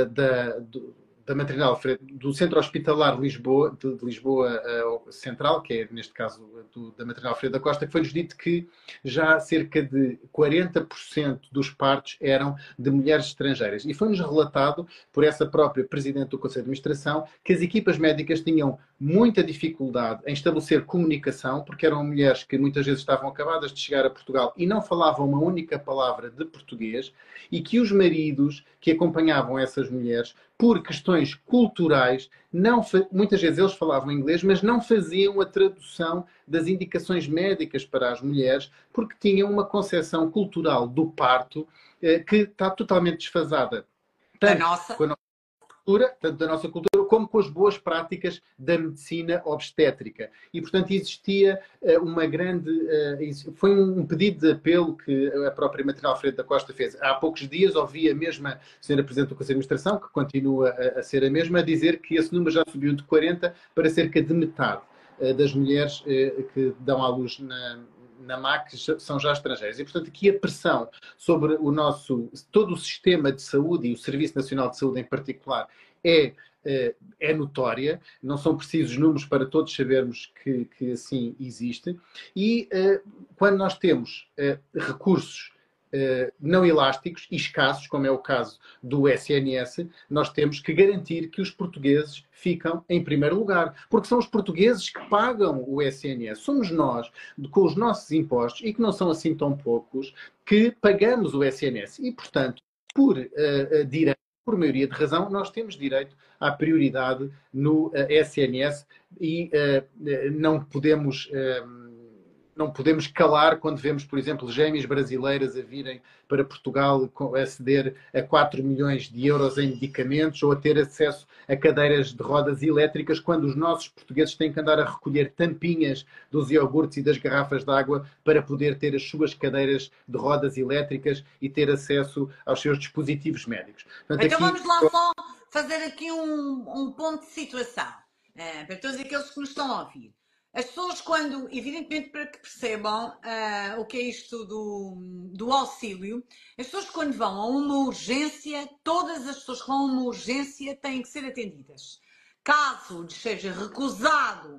da Maternal, do Centro Hospitalar Lisboa, de Lisboa Central, que é neste caso da Maternal Alfredo da Costa, que foi-nos dito que já cerca de 40% dos partos eram de mulheres estrangeiras. E foi-nos relatado por essa própria Presidente do Conselho de Administração que as equipas médicas tinham muita dificuldade em estabelecer comunicação, porque eram mulheres que muitas vezes estavam acabadas de chegar a Portugal e não falavam uma única palavra de português, e que os maridos que acompanhavam essas mulheres, por questões culturais, muitas vezes eles falavam inglês, mas não faziam a tradução das indicações médicas para as mulheres, porque tinham uma concepção cultural do parto que está totalmente desfasada. A Tanto nossa. com a tanto da nossa cultura, como com as boas práticas da medicina obstétrica. E, portanto, existia uma grande... foi um pedido de apelo que a própria Maternal Alfredo da Costa fez. Há poucos dias ouvi a mesma senhora Presidente do Conselho de Administração, que continua a ser a mesma, a dizer que esse número já subiu de 40 para cerca de metade das mulheres que dão à luz na MAC são já estrangeiras. E, portanto, aqui a pressão sobre todo o sistema de saúde e o Serviço Nacional de Saúde em particular é notória. Não são precisos números para todos sabermos que assim existe. E quando nós temos recursos não elásticos e escassos, como é o caso do SNS, nós temos que garantir que os portugueses ficam em primeiro lugar, porque são os portugueses que pagam o SNS. Somos nós, com os nossos impostos, e que não são assim tão poucos, que pagamos o SNS. E, portanto, por direito, por maioria de razão, nós temos direito à prioridade no SNS e não podemos calar quando vemos, por exemplo, gêmeas brasileiras a virem para Portugal aceder a 4 milhões de euros em medicamentos ou a ter acesso a cadeiras de rodas elétricas, quando os nossos portugueses têm que andar a recolher tampinhas dos iogurtes e das garrafas de água para poder ter as suas cadeiras de rodas elétricas e ter acesso aos seus dispositivos médicos. Portanto, então vamos lá só fazer aqui um ponto de situação para todos aqueles que nos estão a ouvir. As pessoas, quando, evidentemente, para que percebam o que é isto do auxílio, as pessoas, quando vão a uma urgência, todas as pessoas que vão a uma urgência têm que ser atendidas. Caso lhes seja recusado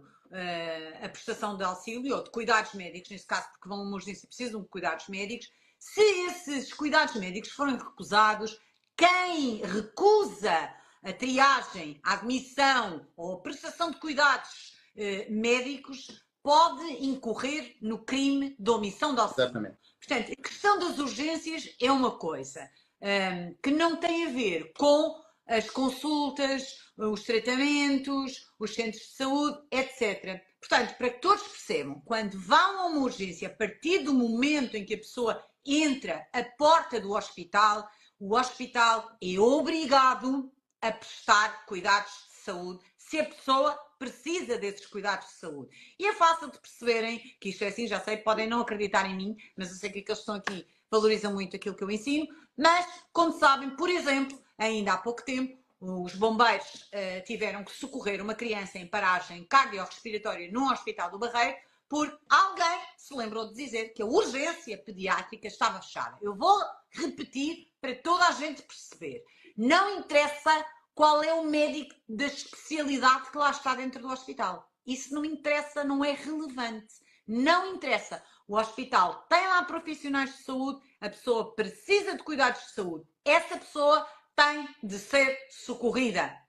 a prestação de auxílio ou de cuidados médicos, neste caso, porque vão a uma urgência e precisam de cuidados médicos, se esses cuidados médicos forem recusados, quem recusa a triagem, a admissão ou a prestação de cuidados médicos pode incorrer no crime de omissão de auxílio. Exatamente. Portanto, a questão das urgências é uma coisa que não tem a ver com as consultas, os tratamentos, os centros de saúde, etc. Portanto, para que todos percebam, quando vão a uma urgência, a partir do momento em que a pessoa entra à porta do hospital, o hospital é obrigado a prestar cuidados de saúde se a pessoa precisa desses cuidados de saúde. E é fácil de perceberem que isto é assim, já sei, podem não acreditar em mim, mas eu sei que aqueles que estão aqui valorizam muito aquilo que eu ensino, mas, como sabem, por exemplo, ainda há pouco tempo, os bombeiros tiveram que socorrer uma criança em paragem cardiorrespiratória num hospital do Barreiro, porque alguém se lembrou de dizer que a urgência pediátrica estava fechada. Eu vou repetir para toda a gente perceber. Não interessa qual é o médico da especialidade que lá está dentro do hospital. Isso não interessa, não é relevante. Não interessa. O hospital tem lá profissionais de saúde, a pessoa precisa de cuidados de saúde. Essa pessoa tem de ser socorrida.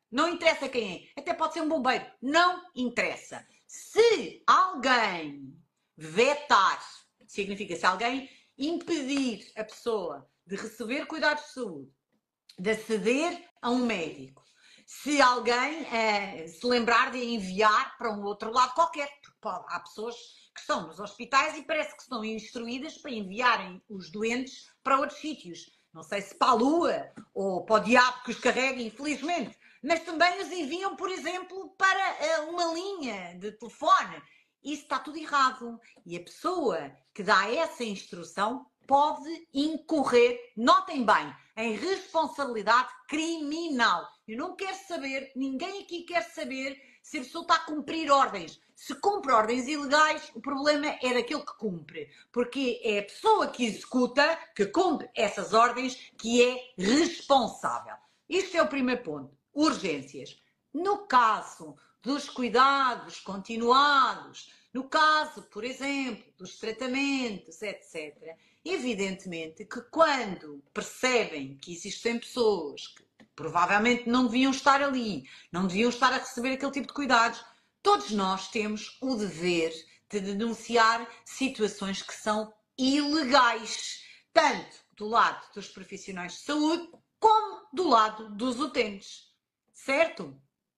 Não interessa quem é. Até pode ser um bombeiro. Não interessa. Se alguém vetar, significa se alguém impedir a pessoa de receber cuidados de saúde, de aceder a um médico, se alguém se lembrar de enviar para um outro lado qualquer, porque há pessoas que estão nos hospitais e parece que estão instruídas para enviarem os doentes para outros sítios. Não sei se para a Lua ou para o diabo que os carregue, infelizmente, mas também os enviam, por exemplo, para uma linha de telefone. Isso está tudo errado. E a pessoa que dá essa instrução pode incorrer, notem bem, em responsabilidade criminal. Eu não quero saber, ninguém aqui quer saber se a pessoa está a cumprir ordens. Se cumpre ordens ilegais, o problema é daquele que cumpre. Porque é a pessoa que executa, que cumpre essas ordens, que é responsável. Isto é o primeiro ponto. Urgências. No caso dos cuidados continuados, no caso, por exemplo, dos tratamentos, etc., evidentemente que quando percebem que existem pessoas que provavelmente não deviam estar ali, não deviam estar a receber aquele tipo de cuidados, todos nós temos o dever de denunciar situações que são ilegais, tanto do lado dos profissionais de saúde como do lado dos utentes. Certo?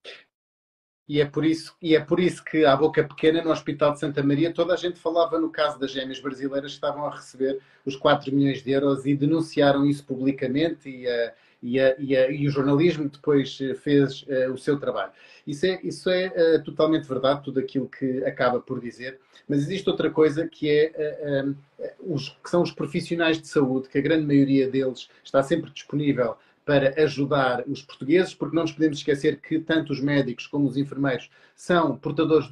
E é por isso que, à boca pequena, no Hospital de Santa Maria, toda a gente falava no caso das gêmeas brasileiras que estavam a receber os 4 milhões de euros e denunciaram isso publicamente e o jornalismo depois fez o seu trabalho. Isso é totalmente verdade, tudo aquilo que acaba por dizer, mas existe outra coisa que que são os profissionais de saúde, que a grande maioria deles está sempre disponível para ajudar os portugueses, porque não nos podemos esquecer que tanto os médicos como os enfermeiros são portadores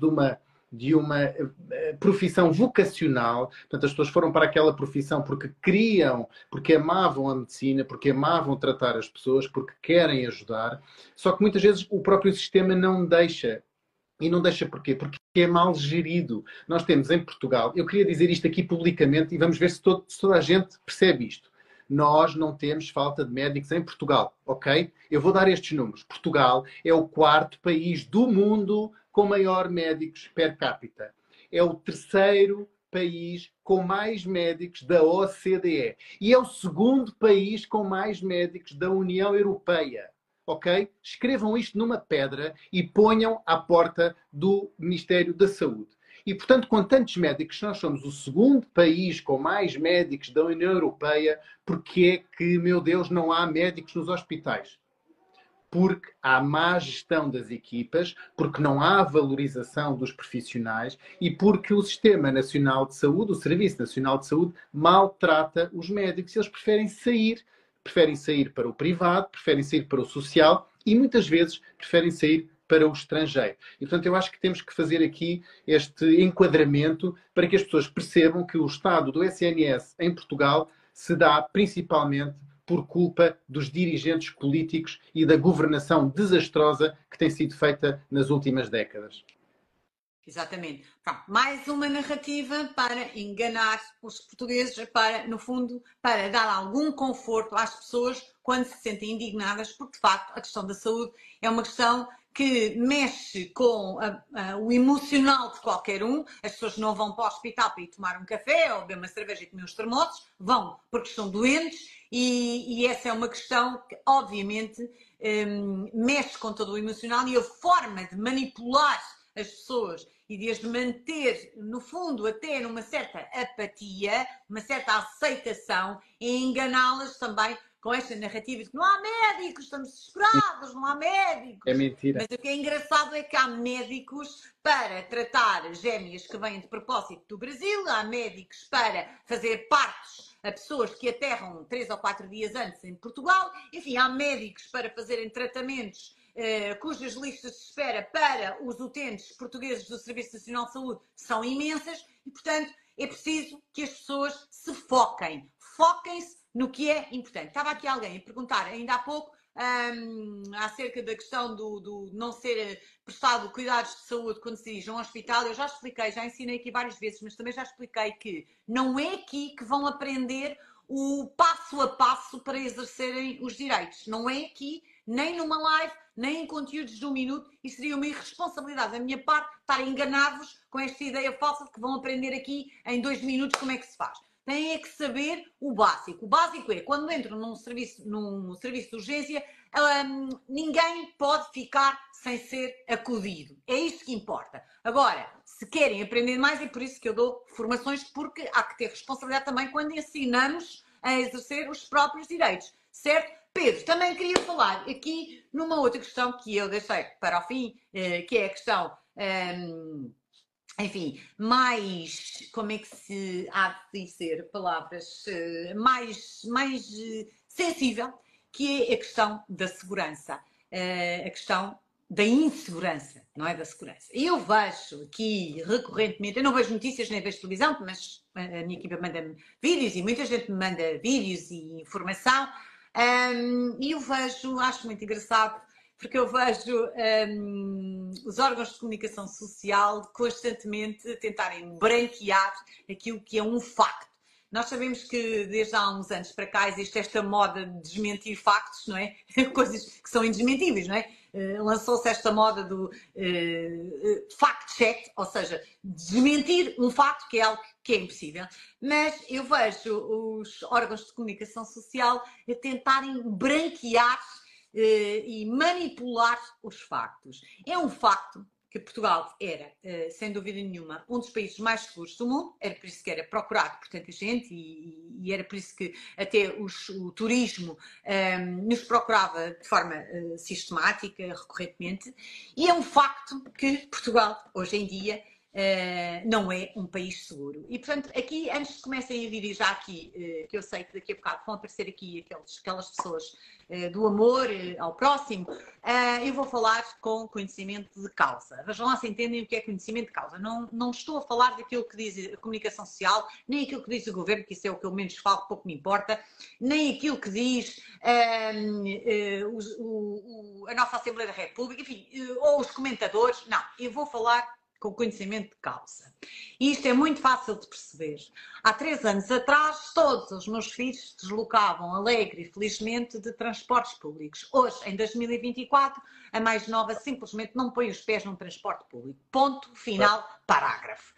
de uma profissão vocacional. Portanto, as pessoas foram para aquela profissão porque queriam, porque amavam a medicina, porque amavam tratar as pessoas, porque querem ajudar. Só que muitas vezes o próprio sistema não deixa. E não deixa porquê? Porque é mal gerido. Nós temos em Portugal, eu queria dizer isto aqui publicamente e vamos ver se toda a gente percebe isto. Nós não temos falta de médicos em Portugal, ok? Eu vou dar estes números. Portugal é o 4º país do mundo com maior médicos per capita. É o 3º país com mais médicos da OCDE. E é o 2º país com mais médicos da União Europeia. Ok? Escrevam isto numa pedra e ponham à porta do Ministério da Saúde. E, portanto, com tantos médicos, nós somos o 2º país com mais médicos da União Europeia. Porque é que, meu Deus, não há médicos nos hospitais? Porque há má gestão das equipas, porque não há valorização dos profissionais e porque o Sistema Nacional de Saúde, o Serviço Nacional de Saúde, maltrata os médicos. Eles preferem sair para o privado, preferem sair para o social e muitas vezes preferem sair para o estrangeiro. E, portanto, eu acho que temos que fazer aqui este enquadramento para que as pessoas percebam que o estado do SNS em Portugal se dá principalmente por culpa dos dirigentes políticos e da governação desastrosa que tem sido feita nas últimas décadas. Exatamente. Pronto, mais uma narrativa para enganar os portugueses, para, no fundo, para dar algum conforto às pessoas quando se sentem indignadas, porque, de facto, a questão da saúde é uma questão que mexe com o emocional de qualquer um. As pessoas não vão para o hospital para ir tomar um café ou beber uma cerveja e comer uns termossos, vão porque estão doentes e essa é uma questão que, obviamente, mexe com todo o emocional e a forma de manipular as pessoas e de as manter, no fundo, até numa certa apatia, uma certa aceitação e enganá-las também com esta narrativa de que não há médicos, estamos desesperados, não há médicos. É mentira. Mas o que é engraçado é que há médicos para tratar gêmeas que vêm de propósito do Brasil, há médicos para fazer partos a pessoas que aterram 3 ou 4 dias antes em Portugal, enfim, há médicos para fazerem tratamentos cujas listas de espera para os utentes portugueses do Serviço Nacional de Saúde são imensas e, portanto, é preciso que as pessoas se foquem. Foquem-se no que é importante. Estava aqui alguém a perguntar ainda há pouco acerca da questão do não ser prestado cuidados de saúde quando se dirige a um hospital. Eu já expliquei, já ensinei aqui várias vezes, mas também já expliquei que não é aqui que vão aprender o passo a passo para exercerem os direitos. Não é aqui, nem numa live, nem em conteúdos de 1 minuto, e seria uma irresponsabilidade da minha parte estar a enganar-vos com esta ideia falsa de que vão aprender aqui em 2 minutos como é que se faz. Têm é que saber o básico. O básico é, quando entram num serviço de urgência, ninguém pode ficar sem ser acudido. É isto que importa. Agora, se querem aprender mais, é por isso que eu dou formações, porque há que ter responsabilidade também quando ensinamos a exercer os próprios direitos. Certo? Pedro, também queria falar aqui numa outra questão que eu deixei para o fim, que é a questão... enfim, mais, como é que se há de dizer palavras, mais sensível, que é a questão da segurança, a questão da insegurança, não é da segurança. Eu vejo aqui recorrentemente, eu não vejo notícias nem vejo televisão, mas a minha equipa manda-me vídeos e muita gente me manda vídeos e informação, e eu vejo, acho muito engraçado, porque eu vejo os órgãos de comunicação social constantemente tentarem branquear aquilo que é um facto. Nós sabemos que desde há uns anos para cá existe esta moda de desmentir factos, não é? Coisas que são indesmentíveis, não é? Lançou-se esta moda do fact-check, ou seja, desmentir um facto que é algo que é impossível. Mas eu vejo os órgãos de comunicação social a tentarem branquear e manipular os factos. É um facto que Portugal era, sem dúvida nenhuma, um dos países mais seguros do mundo, era por isso que era procurado por tanta gente e era por isso que até o turismo nos procurava de forma sistemática, recorrentemente, e é um facto que Portugal, hoje em dia, não é um país seguro. E, portanto, aqui, antes de comecem a vir, e já aqui, que eu sei que daqui a bocado vão aparecer aqui aquelas pessoas do amor ao próximo, eu vou falar com conhecimento de causa. Vejam lá se entendem o que é conhecimento de causa. Não estou a falar daquilo que diz a comunicação social, nem aquilo que diz o governo, que isso é o que eu menos falo, pouco me importa, nem aquilo que diz a nossa Assembleia da República, enfim, ou os comentadores. Não, eu vou falar com conhecimento de causa. E isto é muito fácil de perceber. Há 3 anos atrás, todos os meus filhos se deslocavam alegre e felizmente de transportes públicos. Hoje, em 2024, a mais nova simplesmente não põe os pés num transporte público. Ponto, final, parágrafo.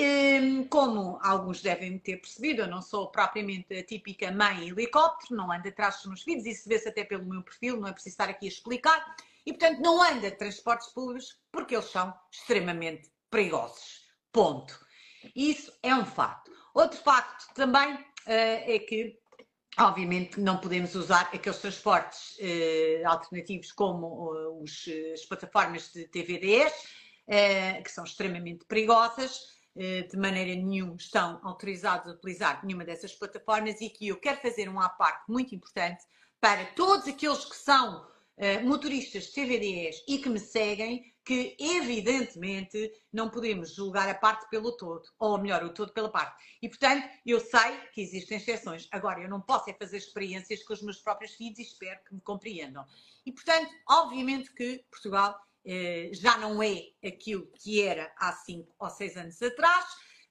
Como alguns devem ter percebido, eu não sou propriamente a típica mãe helicóptero, não ando atrás dos meus filhos, isso vê-se até pelo meu perfil, não é preciso estar aqui a explicar. E, portanto, não anda de transportes públicos porque eles são extremamente perigosos. Ponto. Isso é um facto. Outro facto também é que, obviamente, não podemos usar aqueles transportes alternativos como as plataformas de TVDs, que são extremamente perigosas, de maneira nenhuma estão autorizados a utilizar nenhuma dessas plataformas, e que eu quero fazer um à parte muito importante para todos aqueles que são motoristas de TVDs e que me seguem, que evidentemente não podemos julgar a parte pelo todo, ou melhor, o todo pela parte. E, portanto, eu sei que existem exceções. Agora, eu não posso é fazer experiências com os meus próprios filhos e espero que me compreendam. E, portanto, obviamente que Portugal já não é aquilo que era há 5 ou 6 anos atrás,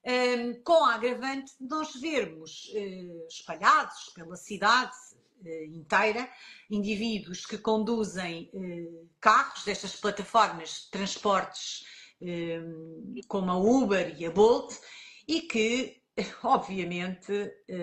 com a agravante de nós vermos espalhados pela cidade inteira, indivíduos que conduzem carros destas plataformas de transportes como a Uber e a Bolt, e que, obviamente,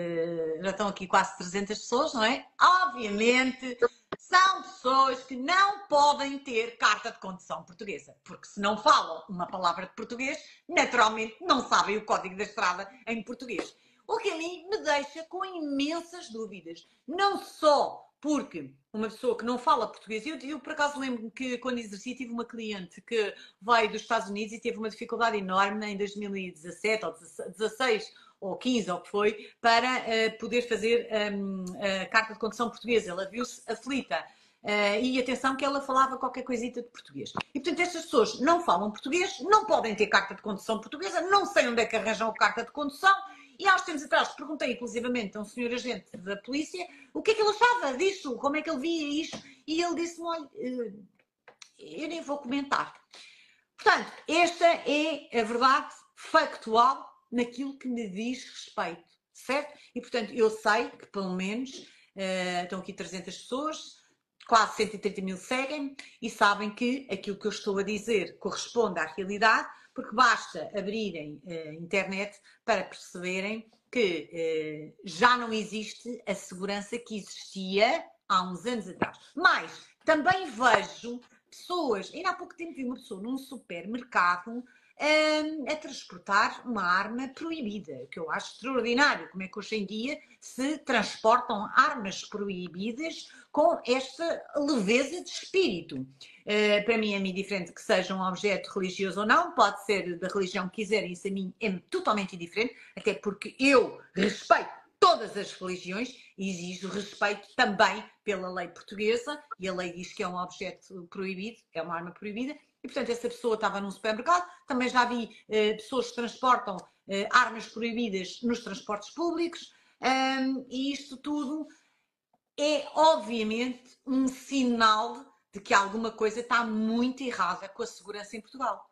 já estão aqui quase 300 pessoas, não é? Obviamente, são pessoas que não podem ter carta de condução portuguesa, porque se não falam uma palavra de português, naturalmente não sabem o código da estrada em português. O que a mim me deixa com imensas dúvidas. Não só porque uma pessoa que não fala português... Eu por acaso lembro-me que quando exerci tive uma cliente que veio dos Estados Unidos e teve uma dificuldade enorme em 2017 ou 16 ou 15, ou o que foi, para poder fazer a carta de condução portuguesa. Ela viu-se aflita. E atenção que ela falava qualquer coisita de português. E, portanto, estas pessoas não falam português, não podem ter carta de condução portuguesa, não sei onde é que arranjam a carta de condução. E há uns tempos atrás perguntei inclusivamente a um senhor agente da polícia o que é que ele achava disso, como é que ele via isto, e ele disse-me, olha, eu nem vou comentar. Portanto, esta é a verdade factual naquilo que me diz respeito, certo? E, portanto, eu sei que pelo menos estão aqui 300 pessoas, quase 130 mil seguem e sabem que aquilo que eu estou a dizer corresponde à realidade, porque basta abrirem a internet para perceberem que já não existe a segurança que existia há uns anos atrás. Mas também vejo pessoas, ainda há pouco tempo vi uma pessoa num supermercado a transportar uma arma proibida, que eu acho extraordinário, como é que hoje em dia se transportam armas proibidas com esta leveza de espírito. Para mim é muito diferente que seja um objeto religioso ou não, pode ser da religião que quiserem, isso a mim é totalmente indiferente, até porque eu respeito todas as religiões e exijo respeito também pela lei portuguesa, e a lei diz que é um objeto proibido, é uma arma proibida, e portanto essa pessoa estava num supermercado. Também já vi pessoas que transportam armas proibidas nos transportes públicos, e isto tudo é obviamente um sinal de que alguma coisa está muito errada com a segurança em Portugal.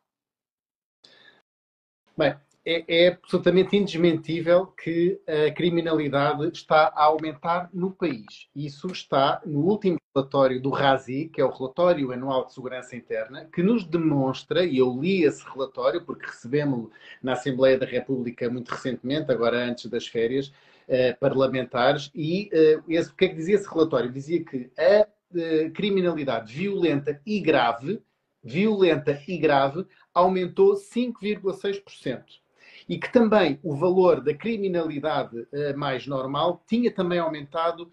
Bem, é absolutamente indesmentível que a criminalidade está a aumentar no país. Isso está no último relatório do RASI, que é o Relatório Anual de Segurança Interna, que nos demonstra, e eu li esse relatório porque recebemos-lo na Assembleia da República muito recentemente, agora antes das férias parlamentares, e o que é que dizia esse relatório? Dizia que a criminalidade violenta e grave aumentou 5,6%. E que também o valor da criminalidade mais normal tinha também aumentado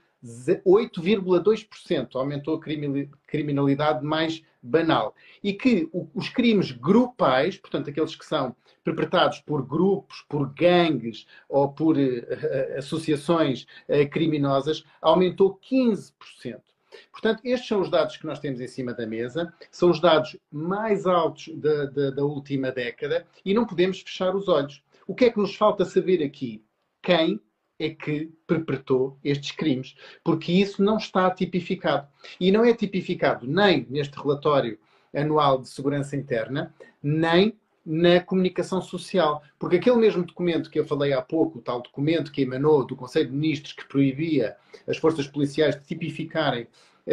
8,2%. Aumentou a criminalidade mais banal. E que os crimes grupais, portanto, aqueles que são perpetrados por grupos, por gangues ou por associações criminosas, aumentou 15%. Portanto, estes são os dados que nós temos em cima da mesa, são os dados mais altos da última década e não podemos fechar os olhos. O que é que nos falta saber aqui? Quem é que perpetrou estes crimes? Porque isso não está tipificado. E não é tipificado nem neste relatório anual de segurança interna, nem na comunicação social. Porque aquele mesmo documento que eu falei há pouco, o tal documento que emanou do Conselho de Ministros que proibia as forças policiais de tipificarem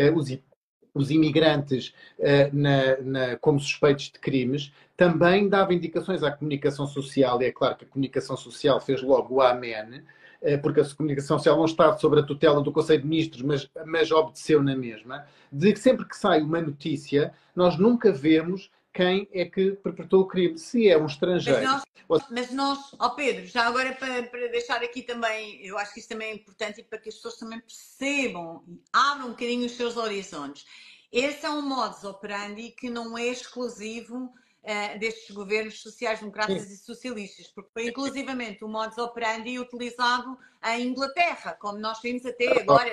os imigrantes como suspeitos de crimes, também dava indicações à comunicação social, e é claro que a comunicação social fez logo o amém, porque a comunicação social não está sob a tutela do Conselho de Ministros, mas obedeceu na mesma, de que sempre que sai uma notícia, nós nunca vemos quem é que perpetrou o crime, se é um estrangeiro. Mas nós, Pedro, já agora para deixar aqui também, eu acho que isso também é importante e para que as pessoas também percebam e abram um bocadinho os seus horizontes. Esse é um modus operandi que não é exclusivo destes governos sociais-democratas e socialistas, porque foi inclusivamente o modus operandi utilizado em Inglaterra, como nós vimos até agora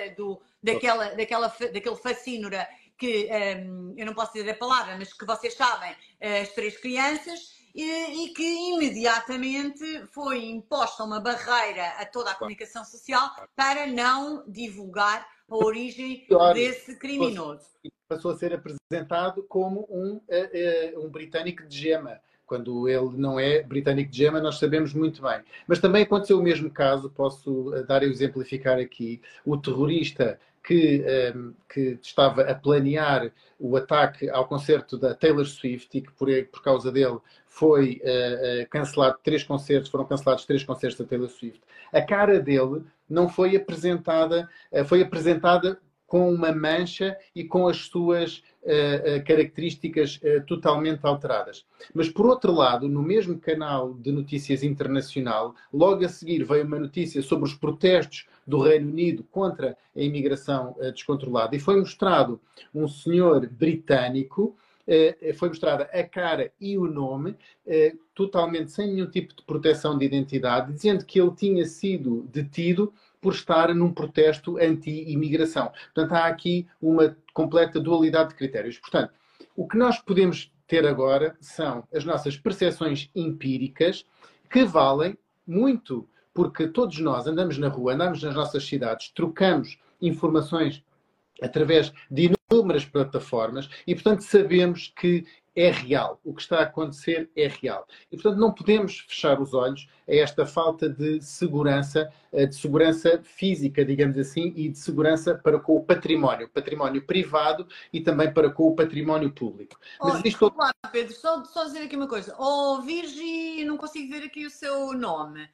daquele facínora que, eu não posso dizer a palavra, mas que vocês sabem, as 3 crianças, e que imediatamente foi imposta uma barreira a toda a comunicação social para não divulgar a origem desse criminoso. Passou a ser apresentado como um britânico de gema. Quando ele não é britânico de gema, nós sabemos muito bem. Mas também aconteceu o mesmo caso, posso dar e exemplificar aqui, o terrorista que estava a planear o ataque ao concerto da Taylor Swift e que por causa dele foi cancelado 3 concertos, foram cancelados 3 concertos da Taylor Swift. A cara dele não foi apresentada, foi apresentada com uma mancha e com as suas características totalmente alteradas. Mas, por outro lado, no mesmo canal de notícias internacional, logo a seguir veio uma notícia sobre os protestos do Reino Unido contra a imigração descontrolada e foi mostrado um senhor britânico, foi mostrada a cara e o nome, totalmente sem nenhum tipo de proteção de identidade, dizendo que ele tinha sido detido por estar num protesto anti-imigração. Portanto, há aqui uma completa dualidade de critérios. Portanto, o que nós podemos ter agora são as nossas percepções empíricas, que valem muito, porque todos nós andamos na rua, andamos nas nossas cidades, trocamos informações através de inúmeras plataformas e, portanto, sabemos que é real. O que está a acontecer é real. E, portanto, não podemos fechar os olhos a esta falta de segurança física, digamos assim, e de segurança para com o património privado e também para com o património público. Mas existe desculpa lá, Pedro, só dizer aqui uma coisa. Virgi, não consigo ver aqui o seu nome.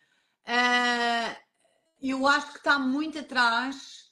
Eu acho que está muito atrás,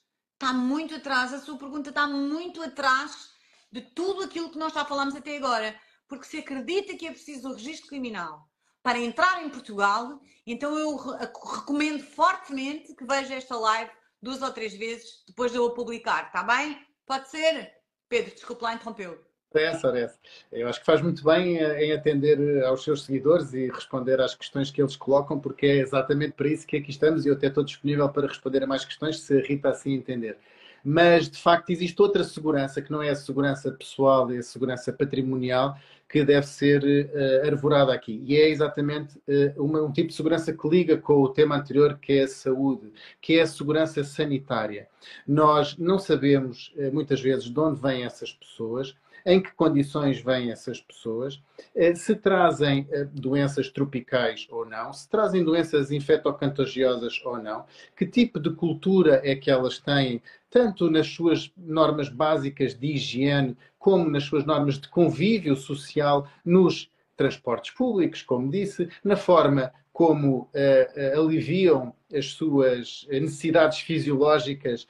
a sua pergunta está muito atrás de tudo aquilo que nós já falámos até agora. Porque se acredita que é preciso o registro criminal para entrar em Portugal, então eu recomendo fortemente que veja esta live 2 ou 3 vezes depois de eu a publicar, está bem? Pode ser? Pedro, desculpe lá, interrompeu. Essa. Eu acho que faz muito bem em atender aos seus seguidores e responder às questões que eles colocam, porque é exatamente para isso que aqui estamos e eu até estou disponível para responder a mais questões, se a Rita assim entender. Mas, de facto, existe outra segurança, que não é a segurança pessoal, é a segurança patrimonial, que deve ser arvorada aqui. E é exatamente um tipo de segurança que liga com o tema anterior, que é a saúde, que é a segurança sanitária. Nós não sabemos, muitas vezes, de onde vêm essas pessoas, em que condições vêm essas pessoas, se trazem doenças tropicais ou não, se trazem doenças infectocontagiosas ou não, que tipo de cultura é que elas têm, tanto nas suas normas básicas de higiene, como nas suas normas de convívio social, nos transportes públicos, como disse, na forma como aliviam as suas necessidades fisiológicas,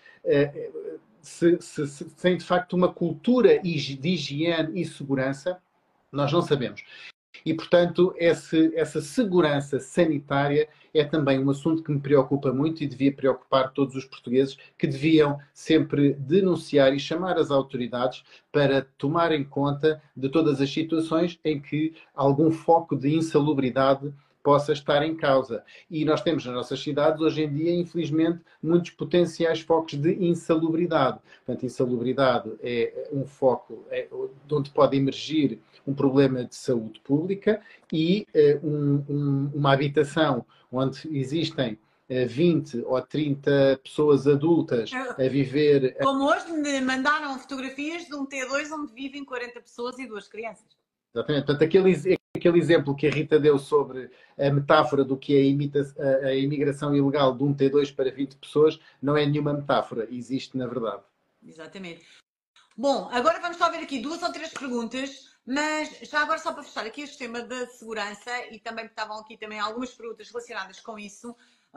se tem de facto uma cultura de higiene e segurança, nós não sabemos. E, portanto, essa segurança sanitária é também um assunto que me preocupa muito e devia preocupar todos os portugueses, que deviam sempre denunciar e chamar as autoridades para tomarem conta de todas as situações em que algum foco de insalubridade possa estar em causa. E nós temos nas nossas cidades, hoje em dia, infelizmente, muitos potenciais focos de insalubridade. Portanto, insalubridade é um foco de onde pode emergir um problema de saúde pública e uma habitação onde existem 20 ou 30 pessoas adultas a viver... Como hoje me mandaram fotografias de um T2 onde vivem 40 pessoas e 2 crianças. Exatamente. Portanto, aquele exemplo que a Rita deu sobre a metáfora do que é a imigração ilegal de um T2 para 20 pessoas não é nenhuma metáfora, existe na verdade. Exatamente. Bom, agora vamos só ver aqui 2 ou 3 perguntas, mas já agora só para fechar aqui este tema da segurança, e também estavam aqui também algumas perguntas relacionadas com isso,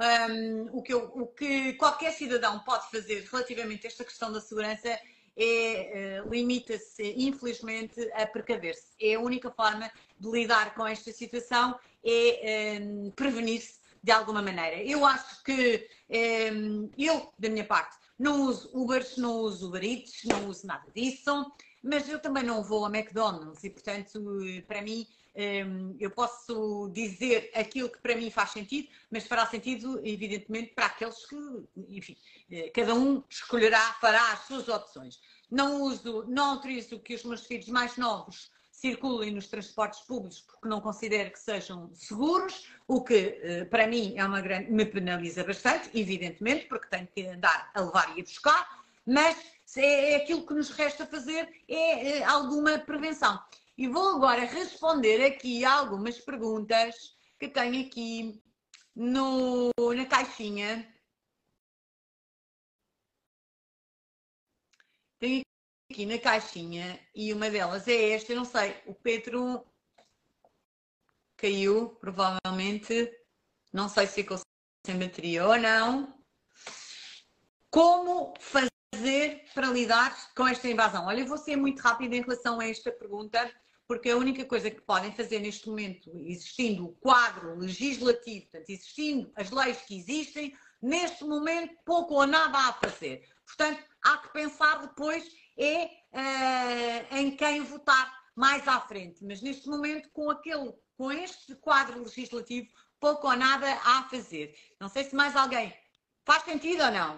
o que qualquer cidadão pode fazer relativamente a esta questão da segurança limita-se, infelizmente, a precaver-se. É a única forma de lidar com esta situação, prevenir-se de alguma maneira. Eu acho que eu, da minha parte, não uso Ubers, não uso Uber Eats, não uso nada disso, mas eu também não vou a McDonald's e, portanto, para mim, eu posso dizer aquilo que para mim faz sentido, mas fará sentido, evidentemente, para aqueles que, enfim, cada um fará as suas opções. Não autorizo que os meus filhos mais novos circulem nos transportes públicos porque não considero que sejam seguros, o que para mim me penaliza bastante, evidentemente, porque tenho que andar a levar e a buscar, mas aquilo que nos resta fazer é alguma prevenção. E vou agora responder aqui a algumas perguntas que tenho aqui na caixinha. Tenho aqui na caixinha e uma delas é esta, eu não sei, o Pedro caiu, provavelmente, não sei se ficou sem bateria ou não. Como fazer para lidar com esta invasão? Olha, eu vou ser muito rápida em relação a esta pergunta, porque a única coisa que podem fazer neste momento, existindo o quadro legislativo, portanto, existindo as leis que existem, neste momento pouco ou nada há a fazer. Portanto, há que pensar depois em quem votar mais à frente. Mas neste momento, com este quadro legislativo, pouco ou nada há a fazer. Não sei se mais alguém faz sentido ou não.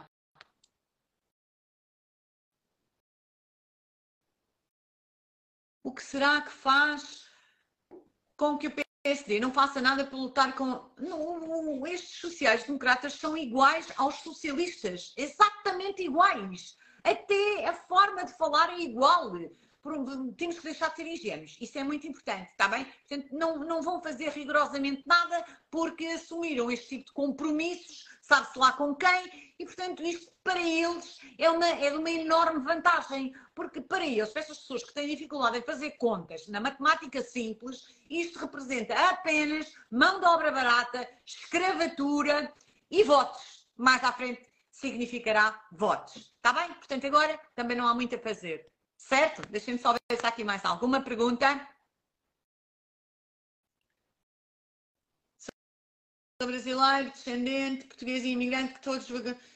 O que será que faz com que o PSD não faça nada para lutar com... Não, estes sociais-democratas são iguais aos socialistas, exatamente iguais. Até a forma de falar é igual. temos que deixar de ser ingênuos. Isso é muito importante, está bem? Portanto, não vão fazer rigorosamente nada porque assumiram este tipo de compromissos, sabe-se lá com quem, e portanto isto para eles é de uma enorme vantagem, porque para eles, para estas pessoas que têm dificuldade em fazer contas na matemática simples, isto representa apenas mão de obra barata, escravatura e votos. Mais à frente significará votos. Está bem? Portanto, agora também não há muito a fazer. Certo? Deixem-me só ver se há aqui mais alguma pergunta. Sou brasileiro, descendente, português e imigrante, que todos...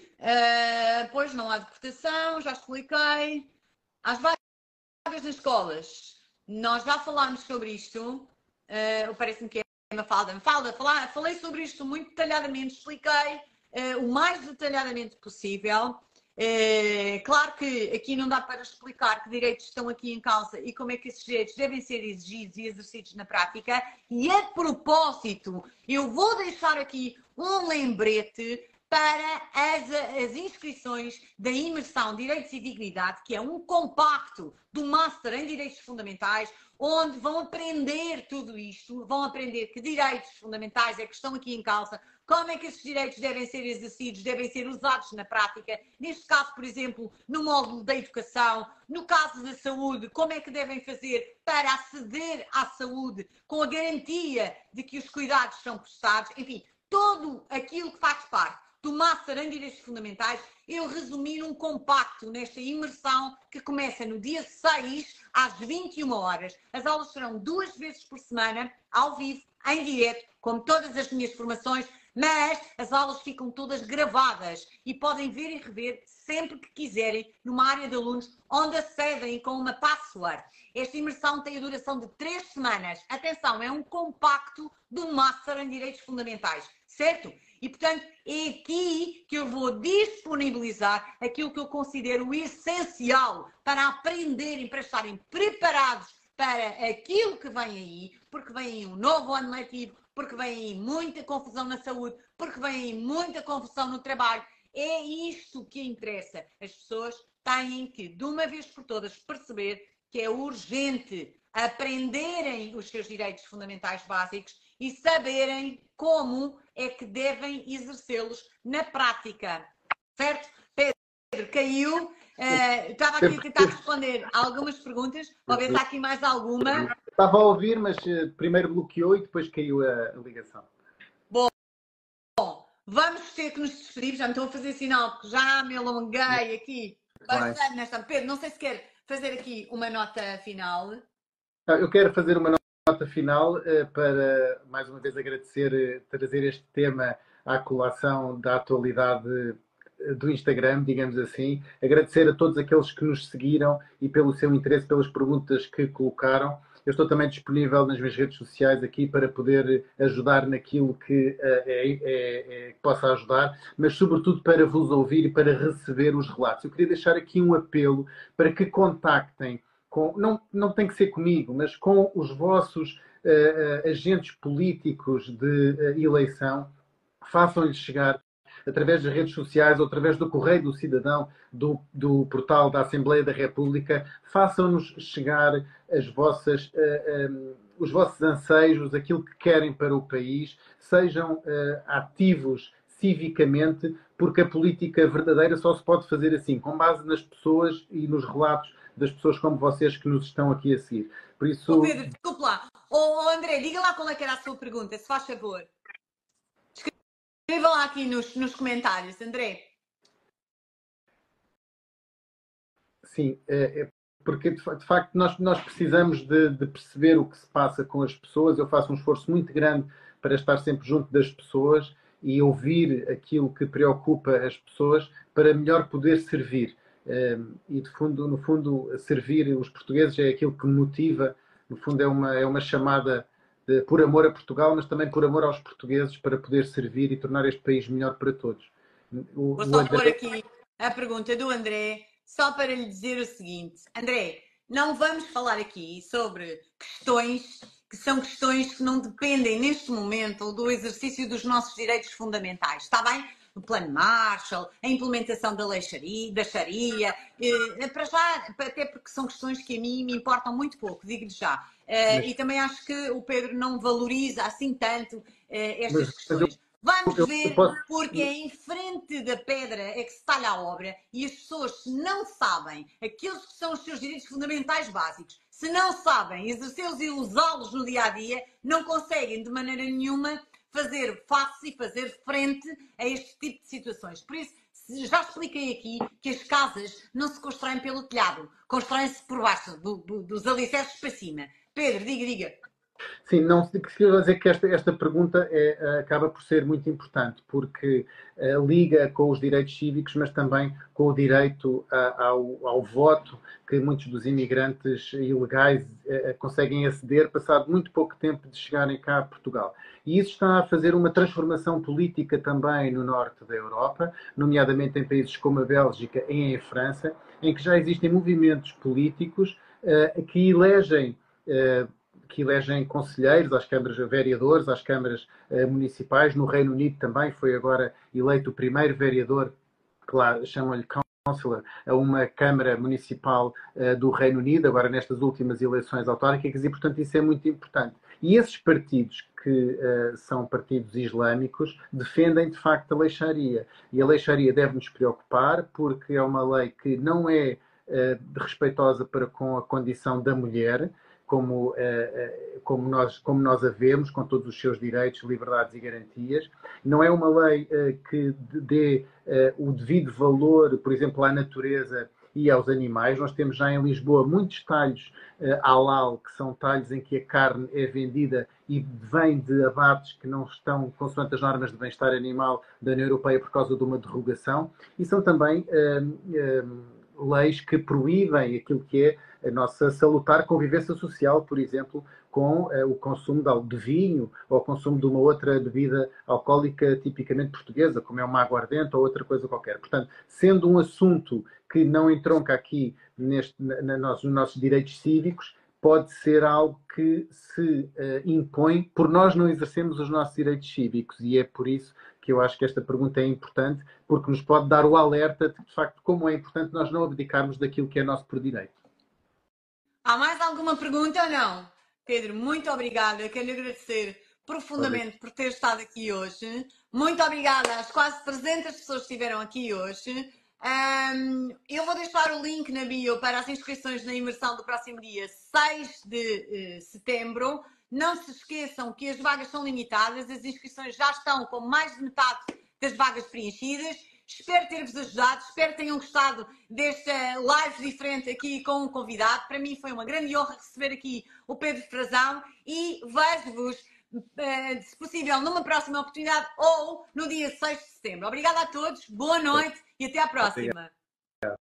pois não há deportação, já expliquei. As vagas nas escolas. Nós já falámos sobre isto. Parece-me que é uma falei sobre isto muito detalhadamente, expliquei o mais detalhadamente possível. Claro que aqui não dá para explicar que direitos estão aqui em causa e como é que esses direitos devem ser exigidos e exercidos na prática. E a propósito, eu vou deixar aqui um lembrete para as inscrições da imersão Direitos e Dignidade, que é um compacto do Master em Direitos Fundamentais, onde vão aprender tudo isto, vão aprender que direitos fundamentais é que estão aqui em causa, como é que esses direitos devem ser exercidos, devem ser usados na prática, neste caso, por exemplo, no módulo da educação, no caso da saúde, como é que devem fazer para aceder à saúde com a garantia de que os cuidados são prestados, enfim, tudo aquilo que faz parte do Master em Direitos Fundamentais, eu resumi num compacto nesta imersão que começa no dia 6 às 21 horas. As aulas serão 2 vezes por semana, ao vivo, em direto, como todas as minhas formações, mas as aulas ficam todas gravadas e podem ver e rever sempre que quiserem numa área de alunos onde acedem com uma password. Esta imersão tem a duração de 3 semanas. Atenção, é um compacto do Master em Direitos Fundamentais, certo? E, portanto, é aqui que eu vou disponibilizar aquilo que eu considero o essencial para aprenderem, para estarem preparados para aquilo que vem aí, porque vem aí um novo ano letivo, porque vem aí muita confusão na saúde, porque vem aí muita confusão no trabalho. É isto que interessa. As pessoas têm que, de uma vez por todas, perceber que é urgente aprenderem os seus direitos fundamentais básicos e saberem como é que devem exercê-los na prática. Certo? Pedro, caiu. Estava aqui a tentar responder algumas perguntas. Vou ver se há aqui mais alguma. Estava a ouvir, mas primeiro bloqueou e depois caiu a ligação. Bom, vamos ter que nos despedir. Já me estou a fazer sinal, porque já me alonguei aqui bastante nesta. Pedro, não sei se quer fazer aqui uma nota final. Eu quero fazer uma nota final para, mais uma vez, agradecer, trazer este tema à colação da atualidade do Instagram, digamos assim. Agradecer a todos aqueles que nos seguiram e pelo seu interesse, pelas perguntas que colocaram. Eu estou também disponível nas minhas redes sociais aqui para poder ajudar naquilo que possa ajudar, mas sobretudo para vos ouvir e para receber os relatos. Eu queria deixar aqui um apelo para que contactem não tem que ser comigo, mas com os vossos agentes políticos de eleição, façam-lhes chegar através das redes sociais ou através do Correio do Cidadão, do portal da Assembleia da República, façam-nos chegar os vossos anseios, aquilo que querem para o país, sejam ativos civicamente, porque a política verdadeira só se pode fazer assim, com base nas pessoas e nos relatos das pessoas como vocês que nos estão aqui a seguir. Por isso... Pedro, desculpe lá. André, diga lá qual é que era a sua pergunta, se faz favor. Escreva lá aqui nos comentários, André. Sim, porque de facto nós precisamos de perceber o que se passa com as pessoas. Eu faço um esforço muito grande para estar sempre junto das pessoas e ouvir aquilo que preocupa as pessoas para melhor poder servir. E no fundo, servir os portugueses é aquilo que me motiva. No fundo, é uma chamada por amor a Portugal, mas também por amor aos portugueses, para poder servir e tornar este país melhor para todos. Vou só pôr aqui a pergunta do André, só para lhe dizer o seguinte. André, não vamos falar aqui sobre questões que são questões que não dependem neste momento do exercício dos nossos direitos fundamentais, está bem? o Plano Marshall, a implementação da lei da Sharia, para já, até porque são questões que a mim me importam muito pouco, digo-lhe já. E também acho que o Pedro não valoriza assim tanto estas questões. Vamos ver, porque é em frente da pedra é que se talha a obra e as pessoas, se não sabem aqueles que são os seus direitos fundamentais básicos, se não sabem exercê-los e usá-los no dia-a-dia, não conseguem de maneira nenhuma fazer face e fazer frente a este tipo de situações. Por isso, já expliquei aqui que as casas não se constroem pelo telhado, constroem-se por baixo, dos alicerces para cima. Pedro, diga. Sim, não queria dizer que esta pergunta acaba por ser muito importante, porque liga com os direitos cívicos, mas também com o direito ao voto, que muitos dos imigrantes ilegais conseguem aceder, passado muito pouco tempo de chegarem cá a Portugal. E isso está a fazer uma transformação política também no norte da Europa, nomeadamente em países como a Bélgica e em França, em que já existem movimentos políticos que elegem conselheiros às câmaras, vereadores, às câmaras municipais. No Reino Unido também foi agora eleito o primeiro vereador, claro, chamam-lhe councillor, a uma Câmara Municipal do Reino Unido, agora nestas últimas eleições autárquicas, e portanto isso é muito importante. E esses partidos que são partidos islâmicos defendem de facto a lei Sharia. E a lei Sharia deve nos preocupar porque é uma lei que não é respeitosa para com a condição da mulher, como nós a vemos, com todos os seus direitos, liberdades e garantias. Não é uma lei que dê o devido valor, por exemplo, à natureza e aos animais. Nós temos já em Lisboa muitos talhos halal, que são talhos em que a carne é vendida e vem de abates que não estão consoante as normas de bem-estar animal da União Europeia por causa de uma derrogação. E são também leis que proíbem aquilo que é a nossa salutar convivência social, por exemplo, com o consumo de vinho ou o consumo de uma outra bebida alcoólica tipicamente portuguesa, como é uma aguardente ou outra coisa qualquer. Portanto, sendo um assunto que não entronca aqui nos nossos direitos cívicos, pode ser algo que se impõe por nós não exercermos os nossos direitos cívicos. E é por isso que eu acho que esta pergunta é importante, porque nos pode dar o alerta de facto, como é importante nós não abdicarmos daquilo que é nosso por direito. Há mais alguma pergunta ou não? Pedro, muito obrigada. Quero lhe agradecer profundamente por ter estado aqui hoje. Muito obrigada às quase 300 pessoas que estiveram aqui hoje. Eu vou deixar o link na bio para as inscrições na imersão do próximo dia 6 de setembro. Não se esqueçam que as vagas são limitadas, as inscrições já estão com mais de metade das vagas preenchidas. Espero ter-vos ajudado, espero que tenham gostado desta live diferente aqui com um convidado. Para mim foi uma grande honra receber aqui o Pedro Frazão e vejo-vos, se possível, numa próxima oportunidade ou no dia 6 de setembro. Obrigada a todos, boa noite e até à próxima. Obrigado.